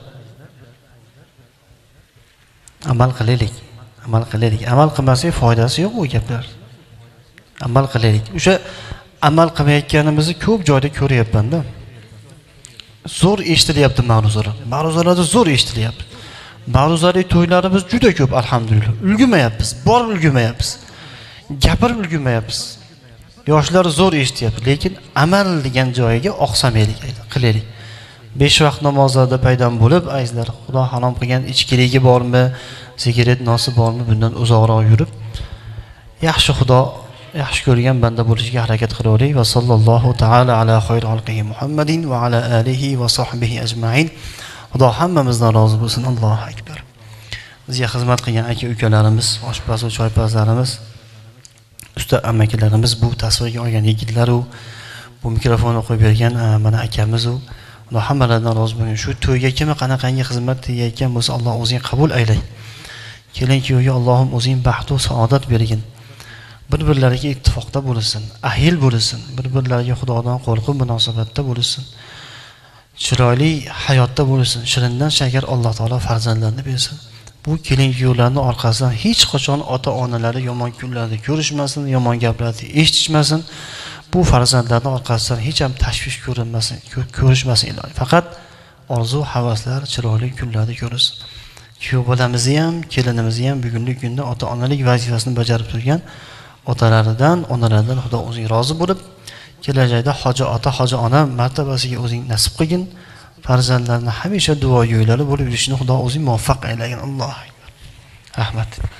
amal qilaylik. Amal qilaylik. Amal qilmasak foydasi yo'q u gaplar. amal qilaylik. O'sha amal qilmayotganimizni ko'p joyda ko'ryapman-da. Zo'r eshitilyapti ma'ruzalar. Ma'ruzalarda zo'r eshitilyapti. Ma'ruzali to'ylarimiz juda ko'p, alhamdulillah. Ulgumayapmiz, borib ulgumayapmiz. Gapirib ulgumayapmiz. Yoshlar zo'r eshityapti, lekin amal degan joyiga oqsamaylik, qilaylik. besh vaqt namozlarda paydo bo'lib, ayzlar, Xudo harom qilgan ichkiligi bormi, sigaret nosi bormi, bundan uzoqroq yurib, yaxshi Xudo yaxshi ko'rgan banda bo'lishga harakat qilaylik. Va sallallohu taala ala xayr xalqihi Muhammadin va ala alihi va sahbihi ajma'in. Xudo hammamizdan rozi bo'lsin. Allohu akbar. Bizga xizmat qilgan aka-ukalarimiz, oshpaz va choypazlarimiz, usta amakilarimiz, bu tasvirga olgan yigitlar u, bu mikrofonni qo'yib bergan mana akamiz u. Xudo hammalardan rozi bo'lsin. Shu to'yga kim qanaqangi xizmat qilayotgan bo'lsa, Alloh o'zing qabul aylay. Kelin-kuyovga Allohim o'zing baxt va saodat bergin. Bir-birlariga ittifoqda bo'lsin, ahil bo'lsin, bir-birlariga Xudodan qo'rqib munosabatda bo'lsin. Chiroyli hayotda bo'lsin. Shirindan shakar Alloh taolo farzandlarni bersin. Bu kelin-kuyovlarning orqasidan hech qachon ota-onalari yomon kunlarda ko'rishmasin, yomon gaplarni eshitishmasin. Bu farzandlarning orqasidan hech ham tashvish ko'rinmasin, ko'rishmasin ilohi. Faqat orzu, havaslar chiroyli kunlarda ko'rsin. Kuyov bolamizni ham, kelinimizni ham bugungi kunda ota-onalik vazifasini bajarib turgan otalaridan, onalaridan Xudo o'zing rozi bo'lib, kelajakda hoji ota, hoji ona martabasiga o'zing nasib qilgin. Farzandlarni hamisha duo yo'llari bo'lib yurishini Xudo o'zing muvaffaq aylagin. Alloh akbar. Rahmat.